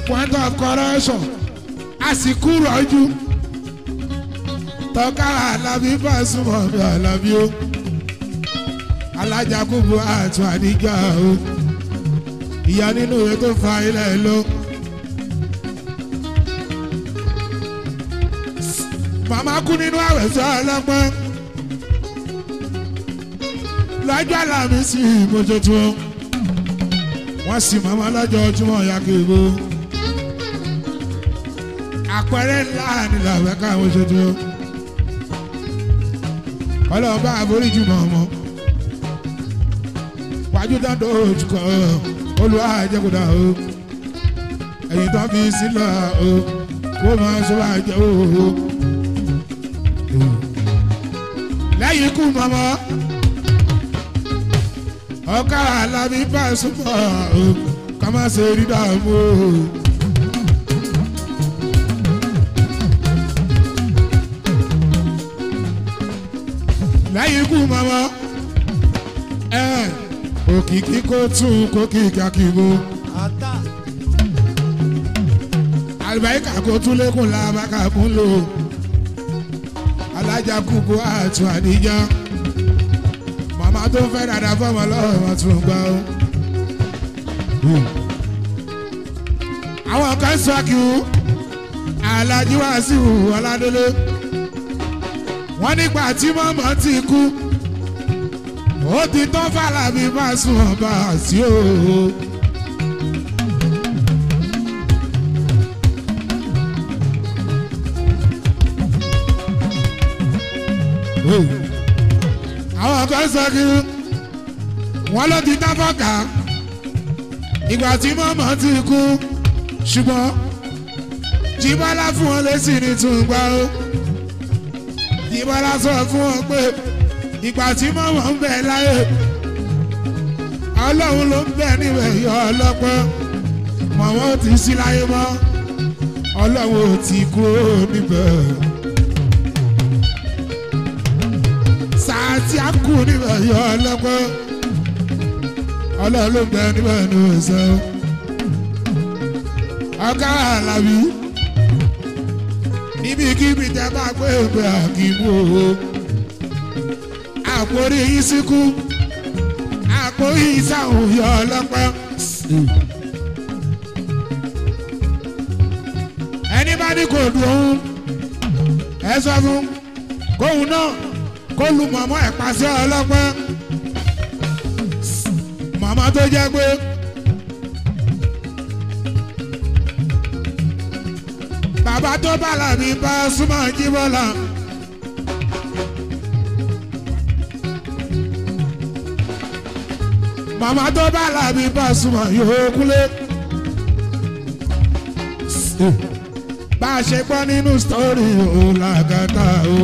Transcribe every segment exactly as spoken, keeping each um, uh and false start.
point of correction àsìkò rọ̀jú tọ́ka Àlàbí Pasuma mi Àlàbí o alájà kúbu àtún àdíjà o ìyá nínú ìwé tó fa ilẹ̀ lọ. màmá kú nínú àwẹ̀ sọ ọlọ́pọ́n lọ́jọ́ Àlàmísì ìmọ̀tótó wọ́n sì màmá lọ́jọ́ ojúmọ́ ìyá kébó àpẹẹrẹ ńlá nílò àwẹ̀ káwọn ṣètò ọlọ́ọ̀bá àforíjì mọ̀ọ́mọ́ wájú dáńdó ojúkọ Olúwa àjẹkùdà o ẹ̀yìn tó fi sílẹ̀ o kó máa sọ wá jẹ́ o lẹ́yìn ikú mọ̀mọ́ ọ̀ká Àlàbí Pasuma o ká má ṣe rí dààmú o. lẹ́yìn ikú mọ̀mọ́ ẹ̀ òkìkí kó tún kó kíkà kíbo àlùbáríkà kó tún lékún làbákà kún lò alájà kúkú àtún àdíjà màmá tó fẹ́ dáadáa fọmọ lọ́wọ́ wọn tún gbà ó. àwọn kan sọ kí o Aláàjì Wàsíù Ọládélé wọ́n nígbà tí mọ́mọ́ ti kú ó ti tán f'Àlàbí Pasuma bá a sí o. àwọn kan sọ kí wọ́n ló ti tán fọ́kà ìgbà tí mọ́mọ́ ti kú ṣùgbọ́n Jíbọ́lá fún wọn lésì ní tùǹgbà o. Jíbọ́lá sọ fún wọn pé ìgbà tí mọ́mọ́ ń bẹ láyé Ọlọ́run ló ń bẹ níbẹ̀ yọ ọlọ́pẹ́ mọ̀mọ́ ò ti sí láyé mọ́ Ọlọ́run ò ti kú níbẹ̀ sáà tí a kú níbẹ̀ yọ ọlọ́pẹ́ Ọlọ́run ló ń bẹ níbẹ̀ ní ọ̀sẹ̀ ọ̀gá Àlàbí níbikíbi tẹ́ bá gbé ìgbé àkìmú o àpòrí yín síkú àpòrí yín sáhùn yọ ọlọ́pẹ́. ẹni bá ní kò dùn òun ẹ sọ fún kóhun náà kó lu mọ̀mọ́ ẹ̀ pàṣẹ ọlọ́pẹ́ mọ̀mọ́ tó jẹ́ pé bàbá tó bá Àlàbí Pasuma Jíbọ́lá màmá tó bá Àlàbí Pasuma yóò kúlé bá a ṣe gbọ́ nínú sítórì Ọlágàtà o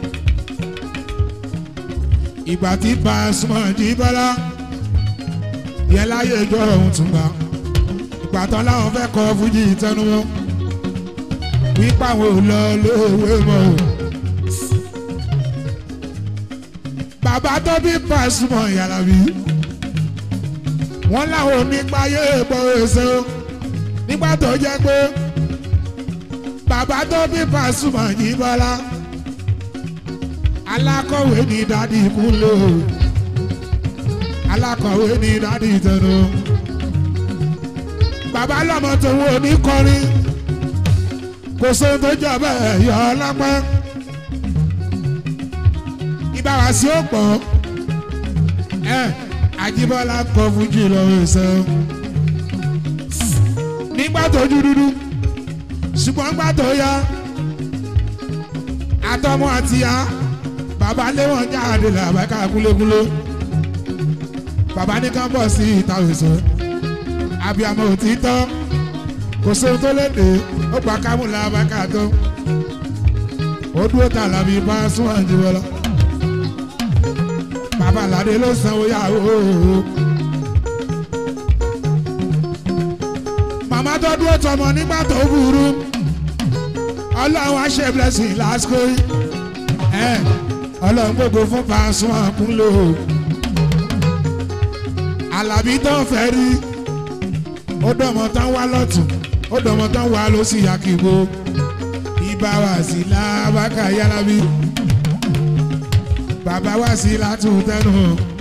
ìgbà tí Pasuma Jíbọ́lá yẹ láyé ìjọ ọ̀hún tún gbà ìgbà tán láwọn fẹ́ kọ fújì tẹnumọ́ wípé àwọn ò lọ lóòwe mọ́ o. bàbá tó bí Pasuma Àlàbí wọ́n láwọn onígbáyé gbọ́ èso nígbà tó jẹ́ pé bàbá tó bí Pasuma Jíbọ́lá alákọ̀wé ní dádì Kúnlé o alákọ̀wé ní dádì Tẹnu bàbá lọ́mọ tó wọ́n ní kọrin kò sóhun tó jọ bẹ́ẹ̀ yọ ọlọ́pẹ́ ìbára sí òpó ẹ Àjíbọ́lá kọ fújì lọ́wọ́ ìṣẹ́ nígbà tó ojú dúdú ṣùgbọ́n nígbà tó yá àtọmọ àtìyá bàbá lé wọn jáde làbẹ́ká kúlékúlé bàbá ní ká bọ̀ sí ìta òṣè abiyamọ òtítọ́ kò sóhun tó léde ó gba kámúlà abáká tó ó dúró tà Àlàbí Pasuma Jíbọ́lá bàbá Aládé ló sanwó yàwó màmá tó dúró tọmọ nígbà tó burú Ọlọ́run á ṣe blessing lásìkò ẹ Ọlọ́run gbogbo fún Pasuma Kúnlé Àlàbí tó ń fẹ́ rí ó dọ̀mọ̀ tán wá lọ́tún ó dọ̀mọ́ tán wà ló sì yà kíbo ibà wá sí làbákà yálábí bàbá wá sí látúntẹ́nu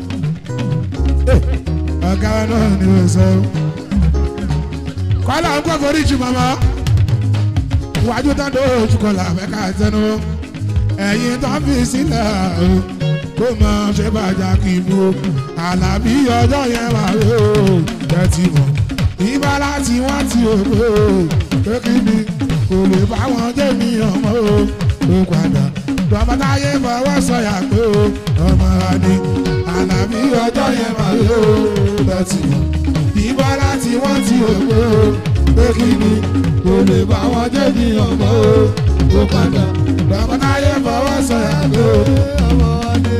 ọ̀gá wa náà ni wọ́n sọ. kọ́lá ń kọ́ forí jù màmá wájú tán tó ojú kọlà mẹ́ka tẹnu ẹ̀yìn tó ń fi sílẹ̀ o kó mọ ṣe bàjá kì í mú Àlàbí ọjọ́ yẹn wà ó ẹ ti mọ̀ ibà láti wọ́n ti òkú pé kí ni kò lè bá wọn jẹ́ mi ọmọ o ó padà tọmọtáyé fọwọ́ sọ̀yà pé o ọmọ wa ni Àlàbí ọjọ́ yẹn wà ó ẹ ti mọ̀ ibà láti wọ́n ti òkú pé kí ni kò lè bá wọn jẹ́ mi ọmọ o ó padà tọmọtáyé fọwọ́ sọ̀yà pé o ọmọ wa ni.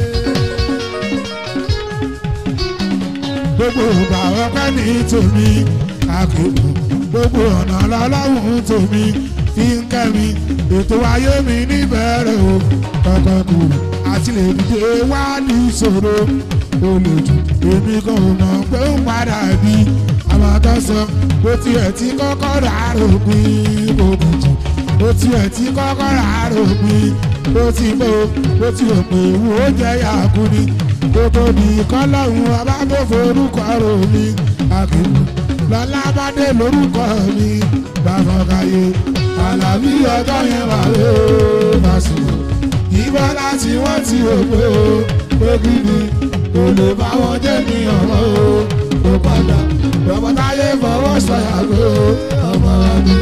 gbogbo ìgbà ọpẹ́ ní tèmi àkókò gbogbo ọ̀nà lọ́lọ́run tèmi fi ń kẹ́mi ètò ayé mi níbẹ̀rẹ̀ o kọ̀kọ̀ kù àti lè dìde wá ní ìṣòro olùdù èmi kan ò mọ̀ pé ń padà bí àwọn tó sọ bó tiẹ̀ ti kọ́kọ́ rà rògbìn òkùtù bó tiẹ̀ ti kọ́kọ́ rà rògbìn bó ti bó bó ti ò pé wò ó jẹ́ yàgò ni gbogbo ní kọ́lọ́hún ọba tó forúkọ rò mí àkìkù lọ́lá bá dé lórúkọ mi bàfọ̀kàyé Àlàbí ọjọ́ yẹn wà ló bá sùn ìbọn láti wọ́n ti òpó pé kí ni kò lè bá wọn jẹ́ ní ọ̀rọ̀ o ó padà lọ́mọtáyé fọwọ́ sọ̀yà pé ọmọ mi.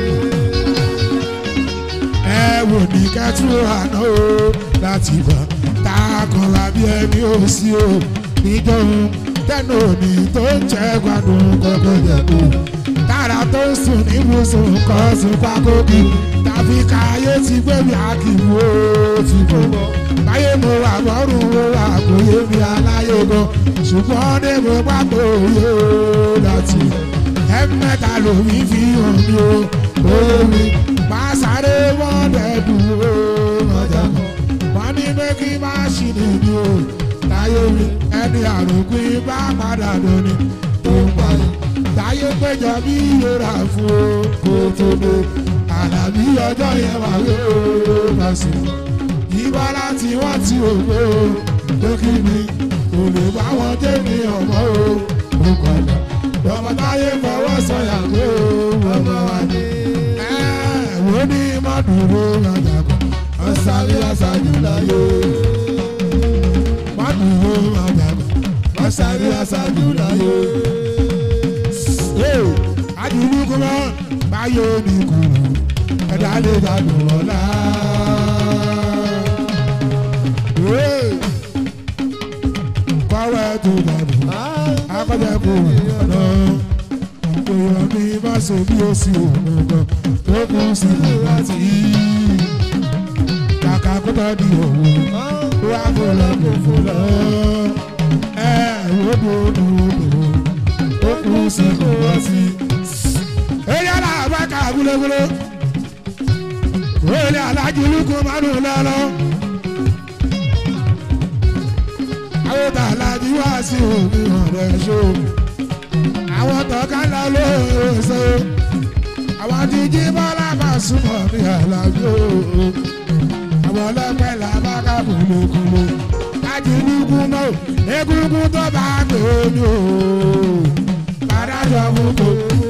ẹ wò ní kẹ́tù àná o láti bọ̀ tá a kan wá bí ẹni ò sí o níjọ́hun tẹ́nu òní tó ń jẹ́ gbádùn kọ́kọ́ jẹ̀kú tára tó ń sùn níbùsùn kan sùn pákókì tàbí káyé ti gbé mi àkìwò ti gbogbo báyé mo wà lọ́rùn wo àkòyé mi aláyé gan ṣùgbọ́n ní mo pápó òye o láti ẹ̀mẹ́ta lòmí fi hàn mí o òye mi máa sáré wọ́n dẹ̀dùn o ọjà kan wọ́n ní pé kí má ṣì nìyí o láyé mi ẹni àròkùn bá padà lónìí tó ń parí láyé péjọ bí yóra fún o kó tó dé Àlàbí ọjọ́ yẹn wà ló bá sí ibà láti wọ́n ti òpó o tó kí ni kò lè bá wọn jẹ́ ní ọmọ o ó padà tọmọtáyé fọwọ́ sọ̀yà pé o ọmọ wa ni wo ní mọ́dúró ọjà kan ọ̀sàrí ọ̀sàjú láyé mọ́dúró ọjà kan ọ̀sàrí ọ̀sàjú láyé. Adùnú kúmọ́ báyọ̀ ní kùrù ẹ̀dá lè dàdùn lọ́la. Kọ́wé tó dàdùn akọ́jẹ́ kò ọ̀nà èèyàn mi má ṣe bí ó sì òun gan tó kún sí ìwà tí kàkà kó tọ́ di òun wá kó lọ kó fò lọ ẹ̀ wó dòdò dòdò ó kún sí ìwà tí. Èyí alábàákà gúlégúlé wọ́n lé alájú lukú mánú lọ́lọ́ àwọn tá alájú wá sí òun ọ̀rẹ́ ṣó àwọn tọ́ka lọ lóòóso àwọn tí jí bọ́lá bá súnmọ́ ní Àlàbí o àwọn ọlọ́pẹ́ làbákà gúlégúlé lájú lukú mọ́ egungun tó bá gbé ní o padà jọ fún kò.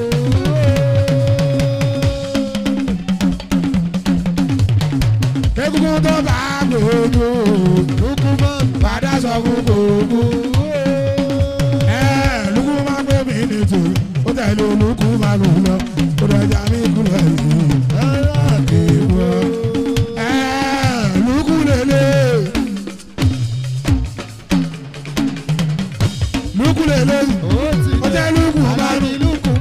Egungun tó bá gbòòdò lukú mọ́ padà sọ fún gbòòdò. Ẹ lukú máa gbé mi nítorí ó tẹ̀lé olùkú máa lò lọ ó dẹjà mí kúlẹ̀ yìí. Ẹ láti wọ ẹ lukú lélẹ̀ lukú lélẹ̀ ó tẹ̀ lukú máa lò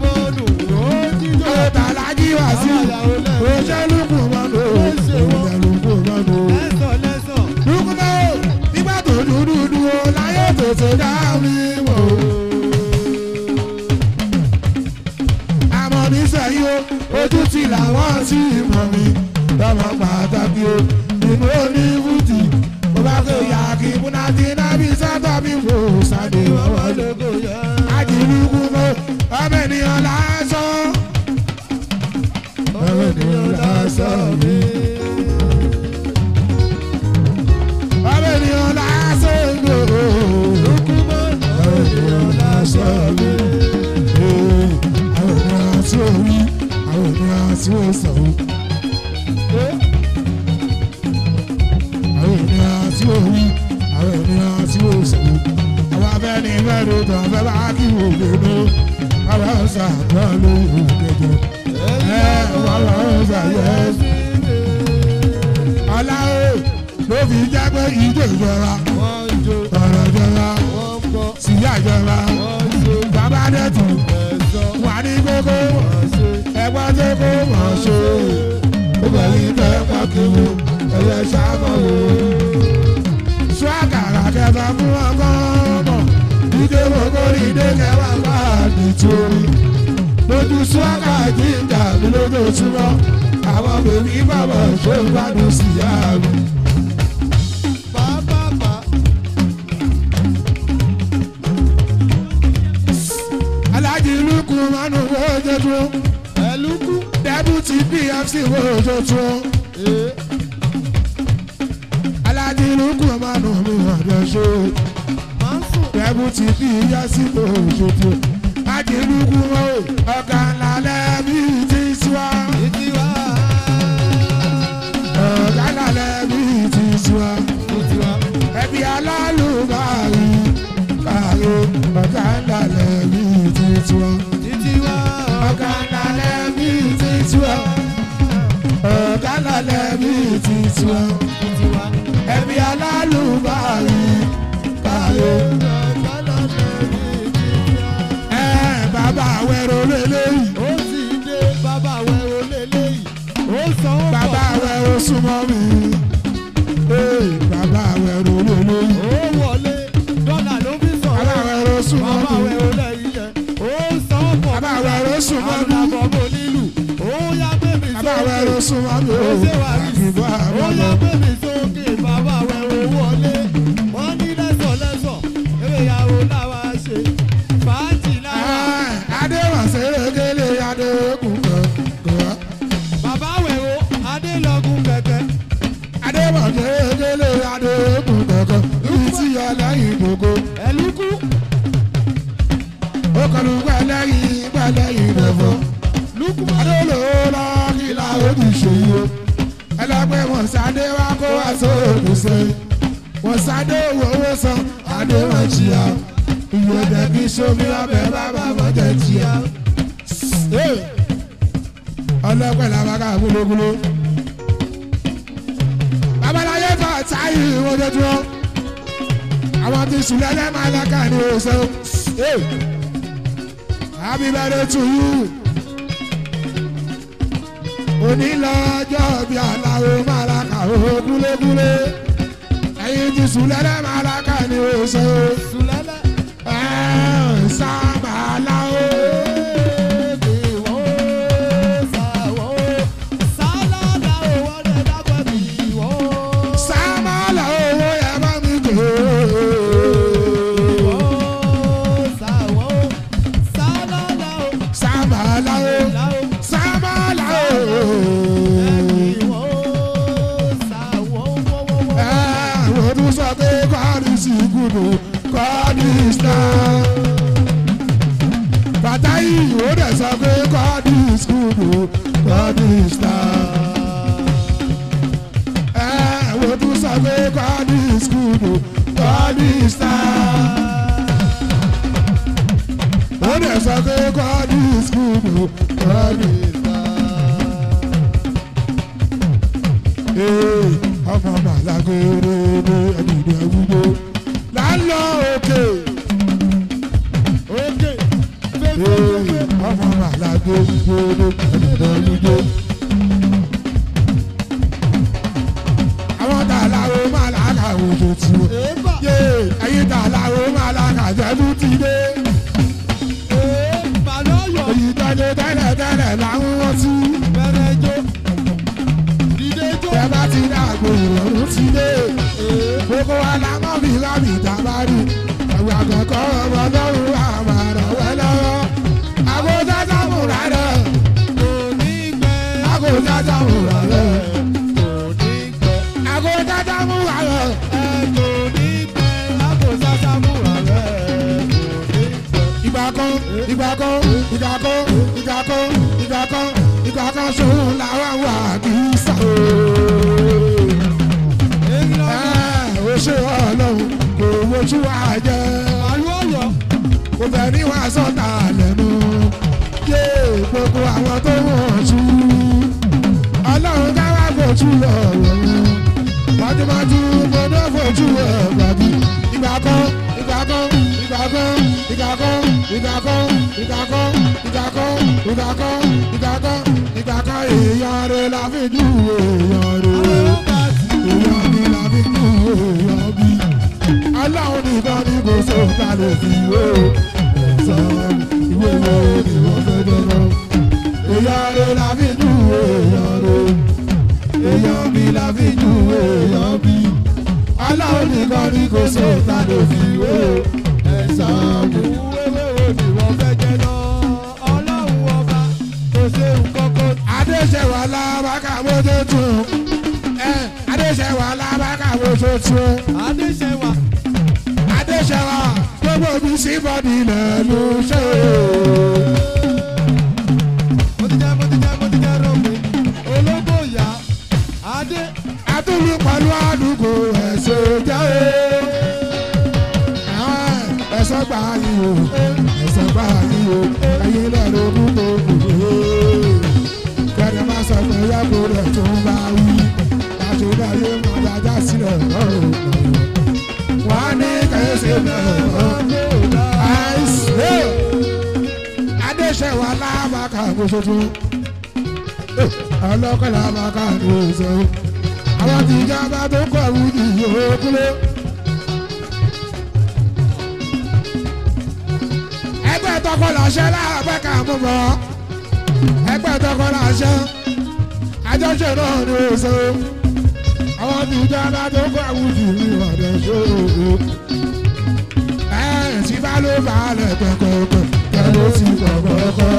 ó tà lájí wá sí ó tẹ̀ lukú máa lò ó. Nígbà tó dúdú dúró láyé tó tó dá mi wò. Àmọ́ nísẹ̀yìn o, ojú ti làwọn tí mọ̀ mi. Lọ́mọ pàtàkì o, nínú oníbùtì. Mo bá fẹ́ yà kí Múnátì nábì sátọ̀ mi wò sáde ọwọ́ lóko yá. Àjìlúkú mọ́, ọmọ ènìyàn lásán. ènìyàn lásán mi. Àwọn ènìyàn lásán mi. Àwọn ènìyàn lásán mi. Àwọn ènìyàn tí ó wí, àwọn ènìyàn tí ó sọ̀rọ̀. Àwọn ènìyàn tí ó wí, àwọn ènìyàn tí ó sọ̀rọ̀. Àwọn abẹ́ni mẹ́rin tó ń fẹ́ bá kí wò lè mú. Àwọn ọ̀sà àgbọ̀ ló wù kẹjọ. Ẹ wọ́n lọ ọ̀sà yẹ. Ọlá o ló fi jẹ́ pé ìjọ ìjọra. Ọ̀rọ̀ ìjọra. Síyá ìjọra. Bàbá dẹ́tù. Wà ní kókó. Ẹgbọ́n tó kó mọ̀ ṣe. Ó bẹ̀rẹ̀ tẹ́ pàkíwò. Ẹyẹ ṣàmọ̀ wò. Ṣúàkàrà kẹta fún ọgọ́rùn-ún. Ìdè gbogbo ìdè kẹwàá bá nítorí. Lójú ṣúàkà jíjà mi lójoojúmọ́. Àwọn bèbí bàbá ṣe ń gbádùn sí ìyá mi. Aláàjì Lúkù mánú wo jẹjọ. Ẹlúkù. Dẹ́bùtì P F C wo jọjọ. Aláàjì Lúkù mánú mi ọ̀dọ̀ ṣe. Dẹ́bùtì P F C wo jọjọ. Aláàjì Lúkù wo ọ̀gá ńlá lẹ́bí ti tiwa. Ọ̀gá ńlá lẹ́bí ti tiwa. Ẹbí alálùbárí báyé ọ̀gá ńlá lẹ́bí ti tiwa. Ọ̀gá ńlá lẹ́bí ti tiwa. Ọ̀gá ńlá lẹ́bí ti tiwa. Ẹbí alálùbárí báyé. Ẹ bàbá àwẹ̀rọ lélẹ́yìí. Ó sì dé bàbá àwẹ̀rọ lélẹ́yìí. Ó sanwó pọ̀. Bàbá àwẹ̀rọ súnmọ́ mi. Bàbá àwẹ̀rọ lélẹ́yìí. Ó wọlé dọ́là ló fi sọ̀rọ̀. Bàbá àwẹ̀rọ súnmọ́ mi. Bàbá àwẹ̀rọ lẹ́yìn yẹn. Ó sanwó pọ̀. Bàbá àwẹ̀rọ súnmọ́ mi. Àwọn àbọ̀ nílùú. Ó yá bèbí sókè. Bàbá àwẹ̀rọ súnmọ́ mi. Ó ṣe wà rí. Àkìbọ̀ Ó àbọ̀ yá bèbí sókè. Bàbá àwẹ̀rọ wọlé. Wọ́n ní lẹ́sọ̀ lẹ́sọ̀. Ewé ìyàwó làwa ṣe. Fàájì làwa. Adéwàsé kélé Adékùn kọ̀ọ̀kọ̀. Bàbá àwẹ̀rọ Adélọ́gùn kẹ̀kẹ́. Adéwàsé kélé Adékùn kọ̀ọ̀kọ̀. Ibi tí yọ lẹ́yìn gbogbo. Ẹ̀lúkú. Ó kọlu pẹ̀lẹ́yìn pẹ̀lẹ́yìn rẹ̀fọ́. Lúkú. Adólò lọ́kìlá òbí ṣèyí o. Ẹlẹ́gbẹ́ wọn sáde wá kó wá sóògùn sẹ́yìn. Wọ́n sáde owó owó san Adéwọ̀n jìyà. Ìwé dẹ̀bí sómi ọbẹ̀ bàbá mọ́jẹ̀ jìyà. Ọlọ́pẹ̀ làbàkà gúlógúló. Babaláyé bá táyì wọ́n jẹ́jọ́. Àwọn ti sùn lẹ́lẹ́ máa lọ́kà ní oṣù. Happy birthday to you. Onílọ́jọ́ bí aláwo máa lọ́kà gúlógúló. Ẹyin ti sùn lẹ́lẹ́ máa lọ́kà ní oṣù. Sùlẹ́lẹ̀. Sábàláwo. God is now. Bàtà yìí ó dẹ̀ sọ pé God is good o, God is now. Ẹ wo tún sọ pé God is good o, God is now. Ó dẹ̀ sọ pé God is good o, God is now. Ee, ọmọ màlágóró ní ẹnìyàn ẹwúgbó. Lálọ́ òkè. Òkè. Ọmọ màlágó gbogbo ẹnìyàn ẹwúgbó. Àwọn tààlàrò màlága òjò tí o. Ẹyin tààlàrò màlága jẹ́bú ti dé. Èyí tọ́jú tẹ́lẹ̀ tẹ́lẹ̀ láwọn wọ́n sí. Bẹ̀rẹ̀ jó. Dìde jó. Ẹ bá ti dàgbò ìrọ̀rùn ti dé. Gbogbo wa la mọ̀ bí rábì tábàrí. Ẹ̀wà kọ̀ọ̀kan ọmọ lọ́rùn àmàrà wẹ́ lọ́wọ́. Àgọ́ sátámù rárẹ̀. Kò ní gbẹ. Àgọ́ jájá mú wà rẹ̀. kò ní pẹ́. Àgò jájá mú wà rẹ̀. ẹ kò ní pẹ́. àgò jájá mú wà rẹ̀. kò ní pẹ́. Ìgbà kan ìgbà kan ìgbà kan ìgbà kan ìgbà kan ìgbà kan ṣòun làwọn wà kì í sà. èyí lọ Ó ṣe ọlọ́run kò wojú wa jẹ́. àlọ́ ọ̀yọ́. Kò fẹ́ ní wàá sọ̀tà lẹ́nu. Yé gbogbo àwọn tó wọ̀n ṣú. Ọlọ́run ká wá fojú lọ́wọ́ wọn. Májúmájú gbọdọ̀ fojú ẹ̀ gbàgbé. Ìgbà kan ìgbà kan ìgbà kan ìgbà kan ìgbà kan ìgbà kan ìgbà kan ìgbà kan ìgbà kan ìgbà kan èèyàn rẹ̀ la fi jù èèyàn rẹ̀. Èèyàn mi la fi jù èèyàn bí. Ọlọ́run nìkan ni kò sóòtà lè fi wé o. Ẹ̀sán ìwé wo ni wọ́n fẹ́ dẹ́rọ. Èèyàn rẹ̀ la fi jù èèyàn rẹ̀. Èèyàn mi la fi jù èèyàn bí. Ọlọ́run nìkan ni kò sóòtà lè fi wé o. Ẹ̀sán mi. wéwéwé ni wọ́n fẹ́ jẹ náà. ọlọ́run ọba kò ṣe nǹkan kan. Adéṣẹ́wà lábàkà mójú tún. Adéṣẹ́wà lábàkà mójú tún. adéṣẹ́wà. Adéṣẹ́wà gbogbo mi sí bọ́dì lẹ́nu ṣe. mo ti jẹ́ mo ti jẹ́ mo ti jẹ́ rọ́ọ̀mù. ológbò ìyá adé. Àtúlù pẹ̀lú àdúgbò ẹ̀sẹ̀ jẹ́ ẹ̀sẹ̀ gbà yín o ẹ̀sẹ̀ gbà yín o ẹ̀yin lẹ́nu kú tó kù kẹ́ni má sọ pé yẹ́kù rẹ̀ tó ń bá wí láti dáyé mọ́ dájá sílẹ̀ lọ́rùn wọ́n á ní kẹ́sì mẹ́rin àìsí Adéṣẹ́wà lábàkà gbóṣoṣo ọlọ́kọ̀ lábàkà gbóṣoṣo àwọn tí ìjọba tó kọ̀ wú ní ìyókùlé. Ẹgbẹ́ tọkọ làṣẹ lábàkà mú bọ̀ ẹgbẹ́ tọkọ làṣẹ àjọṣe náà ní oṣù àwọn tí ìjọba tó kọ̀ wú ní ìwọ̀dẹ̀ ṣòro. Ẹ tí bá ló balẹ̀ pẹ̀pẹ̀pẹ̀ kẹ́ ló ti kọ̀kọ̀kọ̀.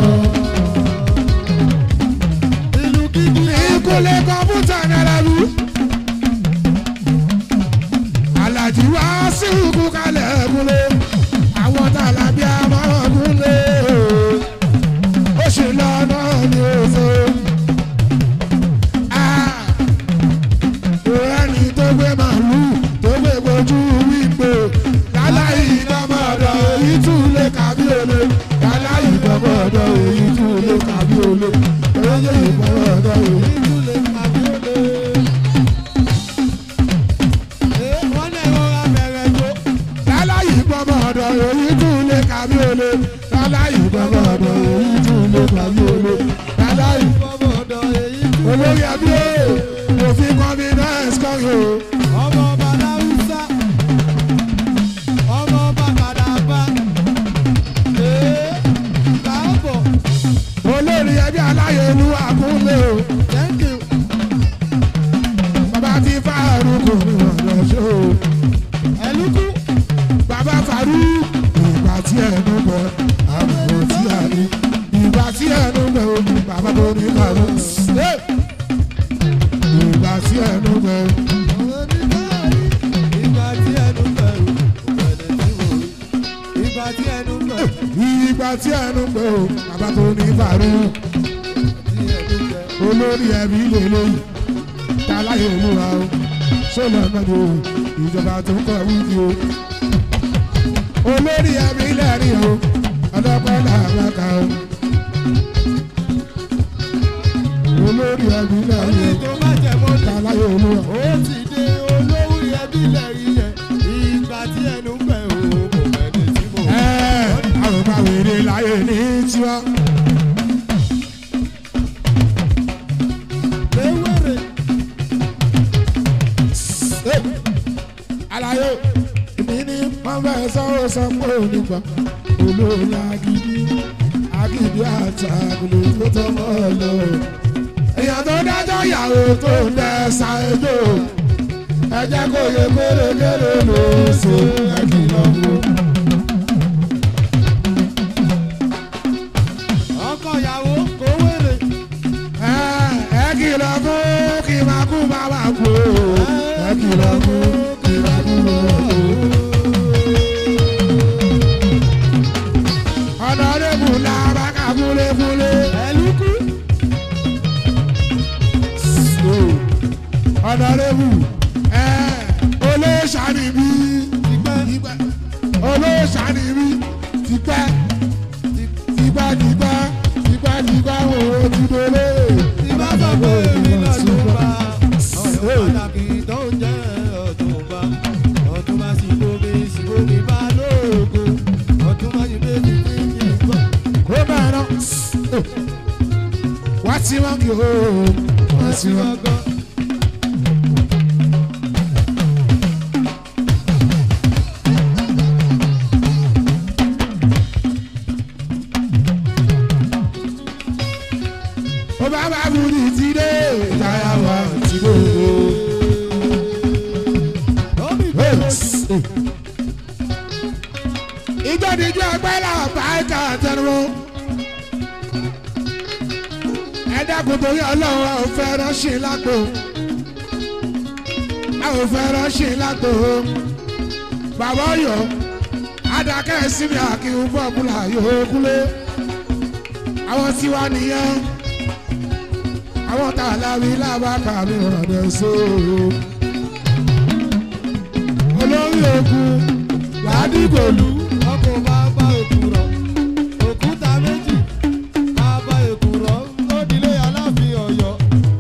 Ìkúlé kọ̀mpútà náírà lù. Àlàjì wá sí ìkú kalẹ̀ kúlé. Àwọn tààlà bí a máa kúlé. Ó ṣe lọ́nà ní oṣù. Ẹni tó gbé màálù tó gbé gbojú wípé. Láláyé ìdánmọ̀dọ̀ èyí tún lè kàbí olè. Láláyé ìdánmọ̀dọ̀ èyí tún lè kàbí olè. Láláyé ìdánmọ̀dọ̀ èyí tún lè kàbí olè. wọ́n lè rọra bẹ̀rẹ̀ jó. Láláyé ìdánmọ̀dọ̀ èyí tún lè kàbí olè. Láláyé ìdánmọ̀dọ̀ èyí tún lè kàbí olè. Láláyé ọmọdọ̀ èyí tún. olórí ẹbí o òfin confidence kan yóò. ọmọ ọba láwùsá. ọmọ ọba kàdàbà. ee káàbọ̀. Olórí ẹbí aláyélú àkúnlé o. thank you. Bàbá ti fáàrù kò ní ọ̀dọ̀ ṣó o. ẹlúkú. Bàbá Fàrú ìgbà tí ẹnu bọ̀ àbúrò tí a ní. Ìgbà tí ẹnu bẹ̀ o bàbá kò ní kàró. Ìgbà tí ẹnu bẹ̀ o. ìgbà tí ẹnu bẹ̀rù ìbẹ̀rẹ̀ tí mo rí. ìgbà tí ẹnu bẹ̀rù Ìgbà tí ẹnu bẹ̀ o bàbá kò ní Fàrú. tí ẹnu bẹ̀rù. Olórí ẹbí lélẹ́yìn tá láyé olúwa o. Sọ́lá mẹ́rin o ìjọba tó ń kọ̀ wíìdì o. Olórí ẹbí lẹ́rìn o ọlọ́pàá làbàkà o. Olórí ẹbí lẹ́rìn o tó bá jẹ mọ́ tá láyé olúwa. ó ti dé olówó ẹbí lẹ́rìí yẹn. ìgbà tí ẹnu bẹ̀rù kò mẹ́ni tí mo rí. Ẹ àwọn máa wèrè láyé ní tiwa. léwèrè. Àlàyé èmi ní wọ́n fẹ́ sọ́wọ́ sọ pé onígbà olórí agídí agídí àtàkùn tó tọ́ mọ́ ọ lọ. Èèyàn tó dájọ́ ìyàwó tó ń dẹ ṣàìjò ẹ jẹ́ kó yẹ kéré-kéré ló ṣe ẹ kìlọ̀ fún. ọkọ ìyàwó kò wèrè. Ẹ ọ̀nàrẹ́bù ẹ̀ olóṣàníbí tipẹ́ olóṣàníbí tipẹ́ tipẹ́ tipẹ́ tipẹ́ tipẹ́ òun ti délé. ìbá sọ pé èmi náà ló bá ọ̀rẹ́ pàtàkì tó ń jẹ́ Ọ̀túnba Ọ̀túnba sì lómi sì lómi bá lóògùn Ọ̀túnba sì méjì ní ìgbà. kó bẹ́ẹ̀ náà wá tí wọ́n kì í hó wá tí wọ́n gbọ́. ó bá bá bùrì tí dé ìtayà wá tí dé. ìjọ́díjú ẹgbẹ́ làwọn bá ẹ̀ka àtẹnuwó. ẹ dákun torí ọlọ́run a ò fẹ́ ránṣẹ́ lágbo. a ò fẹ́ ránṣẹ́ lágbo. bàbá Ọ̀yọ́ adakẹ́ síbi àkíwú bọ́ọ̀bùlà yóò kúlé. àwọn tiwa nìyẹn. àwọn tá a láwí lábàkà mi rọ̀dẹ̀ sóòrò. olórí ogun ládìgbòlù. ọkọ̀ bá bá òkúrọ̀ òkúta méjì bá bá òkúrọ̀ ó dilé Aláàfin Ọ̀yọ́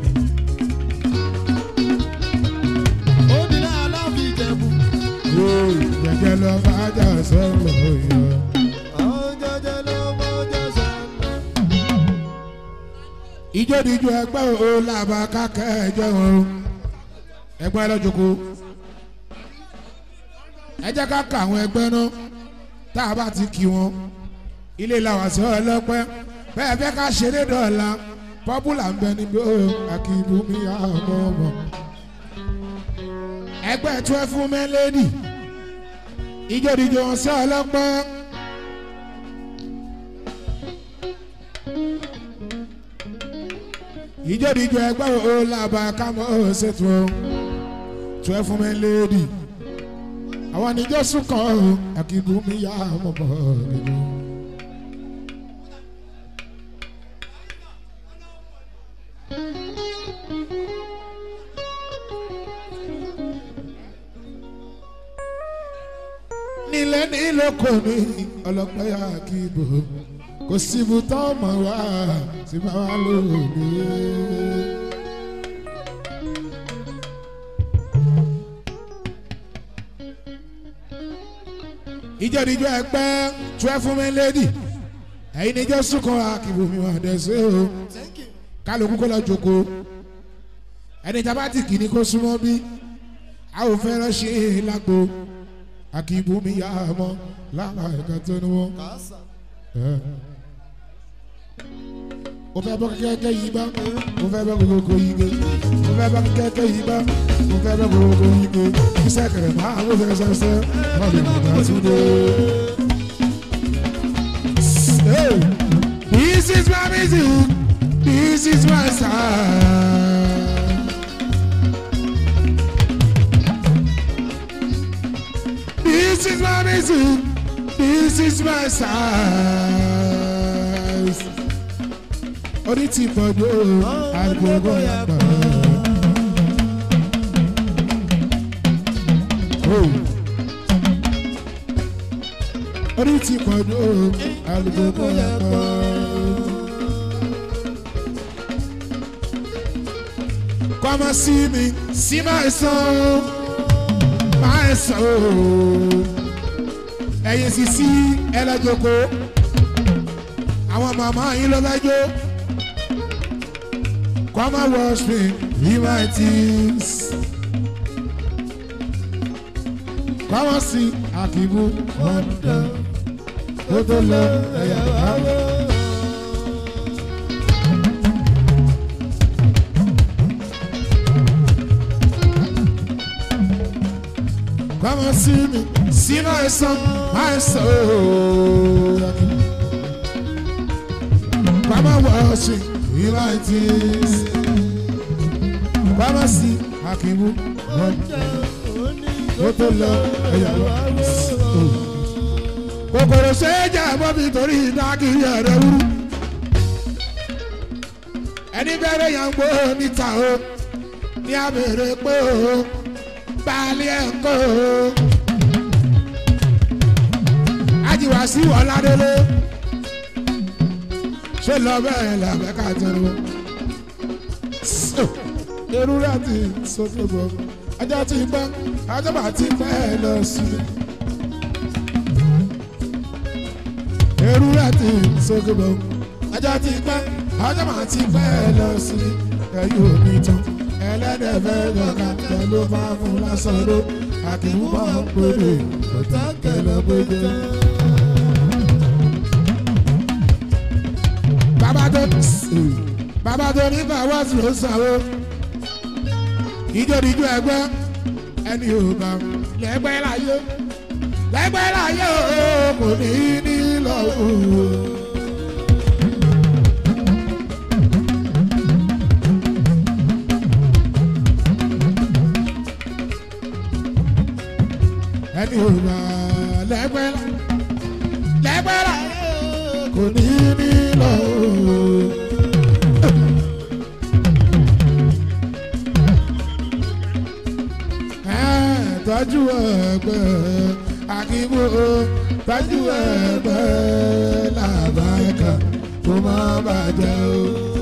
ó dilé Aláàfin Ìjẹ̀bú. jẹjẹ lọ bá jà sọlọ yọ. àwọn jẹjẹ ló mọjọ sọlọ. ìjódìjú ẹgbẹ́ o làbà kákẹ́ ẹjọ́ wọn ẹgbẹ́ lọ́jọ́kọ́ ẹ jẹ́ ká ka àwọn ẹgbẹ́ náà tá a bá ti kí wọn ilé làwọn àti ọlọ́pẹ́ bẹ́ẹ̀ fẹ́ ká ṣeré dọ̀la pọ́pùlà ń bẹ níbi ó àkìbù mi àmọ́ ọmọ ẹgbẹ́ tó ẹ fún mẹ́lẹ́dì ìjódìjú wọn sí ọlọ́pẹ́. ìjódìjú ẹgbẹ́ o làbà kámọ́ ṣètò tó ẹ fún mẹ́lẹ́dì àwọn àníjọ́ sùn kan àkìbù mi yá ọmọ bọ̀ nínú. nílẹ̀ nílòkò ní ọlọ́pẹ́ àkìbù kò síbu tó mọ̀ wá sí bá wà lónìí. ìjọ́díjọ́ ẹgbẹ́ twelve women lady ẹ̀yin níjọ́ sùkọ́ àkìbò mi wà dẹ́sẹ̀ o kálukú kó lọ jókòó ẹni tí a bá ti kì ní kó súnmọ́ bí a ò fẹ́ràn ṣe é lágbo àkìbò mi yá ọmọ lára ẹ̀ka tó ní wọ́n. o fẹ́ bọ́ kẹ́kẹ́ yìí bá o fẹ́ bọ́ gbogbo yìí gbé o fẹ́ bọ́ kẹ́kẹ́ yìí bá o fẹ́ bọ́ gbogbo yìí gbé iṣẹ́ kẹrẹ̀ máa ń wọ́n sẹ́sẹ́ wọ́n lè mú ká tún dé. This is my music, this is my style. This is my music, this is my style. Orí ti pọ̀jù àgbègbè yàgbà. Orí ti pọ̀jù àgbègbè yàgbà. Come and see me, see my soul, my soul. Ẹ̀yin sisi ẹ lọ jókòó, àwọn màmá yín ló bá jó. Come and wash me in my tears. Come and see Akibu wonder. Toto lọ ẹ̀yà wáwọ́. Come and see me, see my son, my soul. Come and wash me. My tears. Baba si Akibu Toto lọ ẹ̀yà wá. Kòkòrò ṣe é jà mọ́ mi torí ìdákìrí ẹ̀rẹ́ wúrú. Ẹni bẹ̀rẹ̀ yàn gbó níta o. ní abèrè pé o balẹ̀ ẹ̀kọ́ o. ajiwa sí Ọládélé ṣe lọ bẹ́ẹ̀ làbẹ́ ká tẹ̀rù. Eru rẹ̀ ti sọ́kè bọ̀ ajá ti gbọ́ ajá ti pẹ́ lọ sí. Eru rẹ̀ ti sọ́kè bọ̀ ajá ti pẹ́ ajá ti pẹ́ lọ sí. Ẹ̀yìn òní tán ẹlẹ́dẹ̀ fẹ́ lọ́ka tẹ̀ ló máa fún lásán ló àkìmú bá ń pèlè ọ̀tá kẹlẹ́ pèlè. Bàbá tó bàbá tó ní bàwá sí ló sàwó ìjọ́díjú ẹgbẹ́ ẹni ò bá lẹ́gbẹ́ láyé lẹ́gbẹ́ láyé kò ní ní lọ́wọ́. ẹni ò bá lẹ́gbẹ́ lẹ́gbẹ́ láyé kò ní ní lọ́wọ́. Tọ́jú ẹgbẹ́ akíbo tọ́jú ẹgbẹ́ làbáyíká kó má bàjẹ́ o.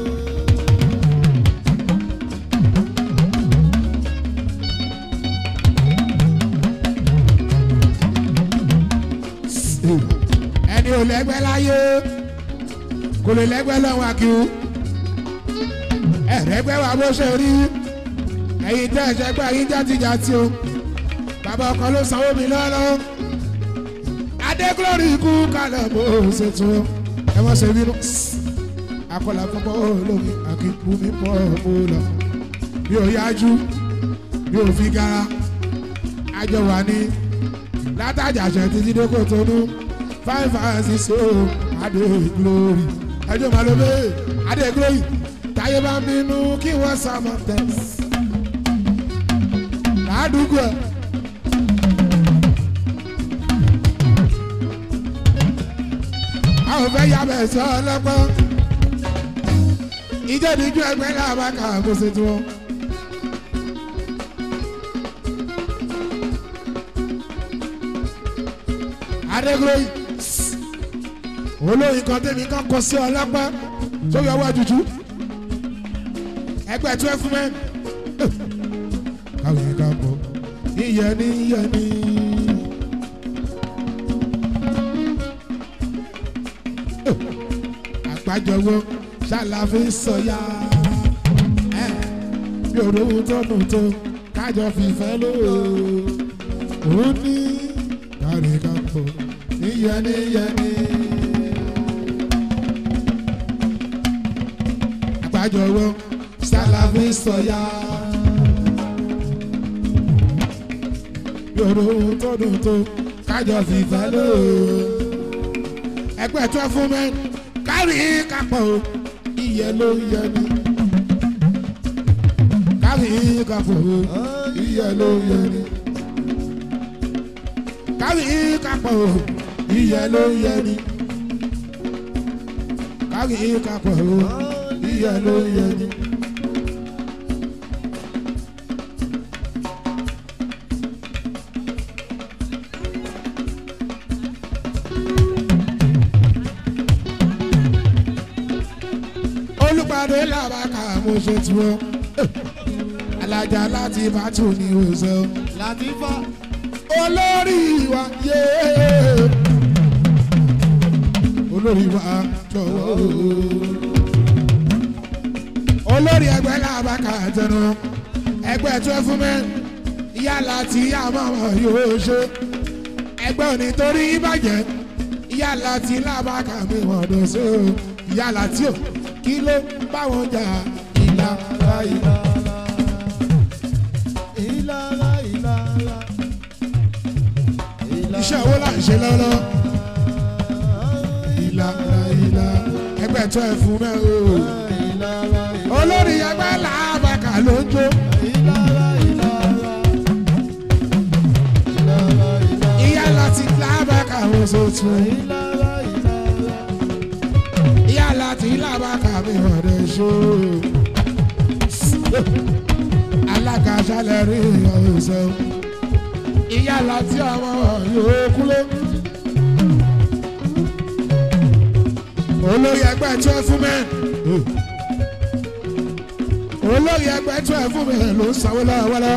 Ẹni ò lẹ́gbẹ́ láyé kò lè lẹ́gbẹ́ lọ́wọ́ akíw ẹ̀rẹ́gbẹ́ wa bó ṣe rí ẹ̀yin tẹ́ ẹ̀ṣẹ́ gbẹ́ ẹ̀yin játijàti o. Bàbá ọkọ ló sanwó mi lọ́rọ́ Adéglórí ikú kalẹ̀ bó ṣe tún ẹ mọ̀ ṣe bínú akọlà fọ́pọ́ olómi àkíkú mi pọ̀ mọ́ lọ bí ò yájú bí ò fi gara àjọ wà ní látàjàṣẹ títí dé kò tónú five and six o Adéglórí ẹjọ́ màlúbẹ́ Adéglórí táyé bá ń bínú kí wọ́n sá mọ́ tẹ́sí ládùúgbò ẹ̀. àwọn fẹ́ yà bẹ̀ sọ ọlọ́pọ̀ ìjọ́díjú ẹgbẹ́ náà bá kà bó ṣe tó. Adéglórí olóyin kan tẹ́mi kan kọ sí ọlọ́pọ̀ tó yọ wá jùjú ẹgbẹ́ twelve men káwé ká bọ̀ ìyẹn ní ìyẹn ní. Àgbájọwọ́ ṣàlàfin sọ̀yà bí òróró tọ́nù tó kájọ fìfẹ́ lò ó ní kárí kápọ̀ níyẹnì yẹnì. Àgbájọwọ́ ṣàlàfin sọ̀yà bí òróró tọ́nù tó kájọ fìfẹ́ lò ó. Ẹgbẹ́ tó fún mi kárí kápọ̀ iyẹ ló yẹ ni kárí kápọ̀ iyẹ ló yẹ ni kárí kápọ̀ iyẹ ló yẹ ni kárí kápọ̀ iyẹ ló yẹ ni. Olùpàdé làbàkà mo ṣe tí wọ́n alájà láti bá tù ní oṣù láti fọ́ olórí wa yé olórí wa jọ̀wọ́ olórí ẹgbẹ́ làbàkà tẹnu ẹgbẹ́ tó fún mi ìyá láti yá mọ́mọ́ yóò ṣe ẹgbẹ́ òní torí ìbàjẹ́ ìyá láti làbàkà mi wọ́n dọ̀ sí ìyá láti ò kí ló bá wọn jà ìlà ìlà ìlà ìlà iṣẹ́ owó là ń ṣe lọ́lọ́ ìlà ìlà ẹgbẹ́ tó ẹ̀ fún mẹ́ o olórí ẹgbẹ́ làbàkà ló ń jó ìyá láti làbàkà ó so tún. Ìyá láti làbàkà mi ọ̀rẹ́ ṣó alága aṣálẹ̀ rí ọ̀sẹ̀ ìyá láti ọmọ yóò kúlé. olórí ẹgbẹ́ twelve men olórí ẹgbẹ́ twelve men ló ń sanwó lọ́wọ́lọ́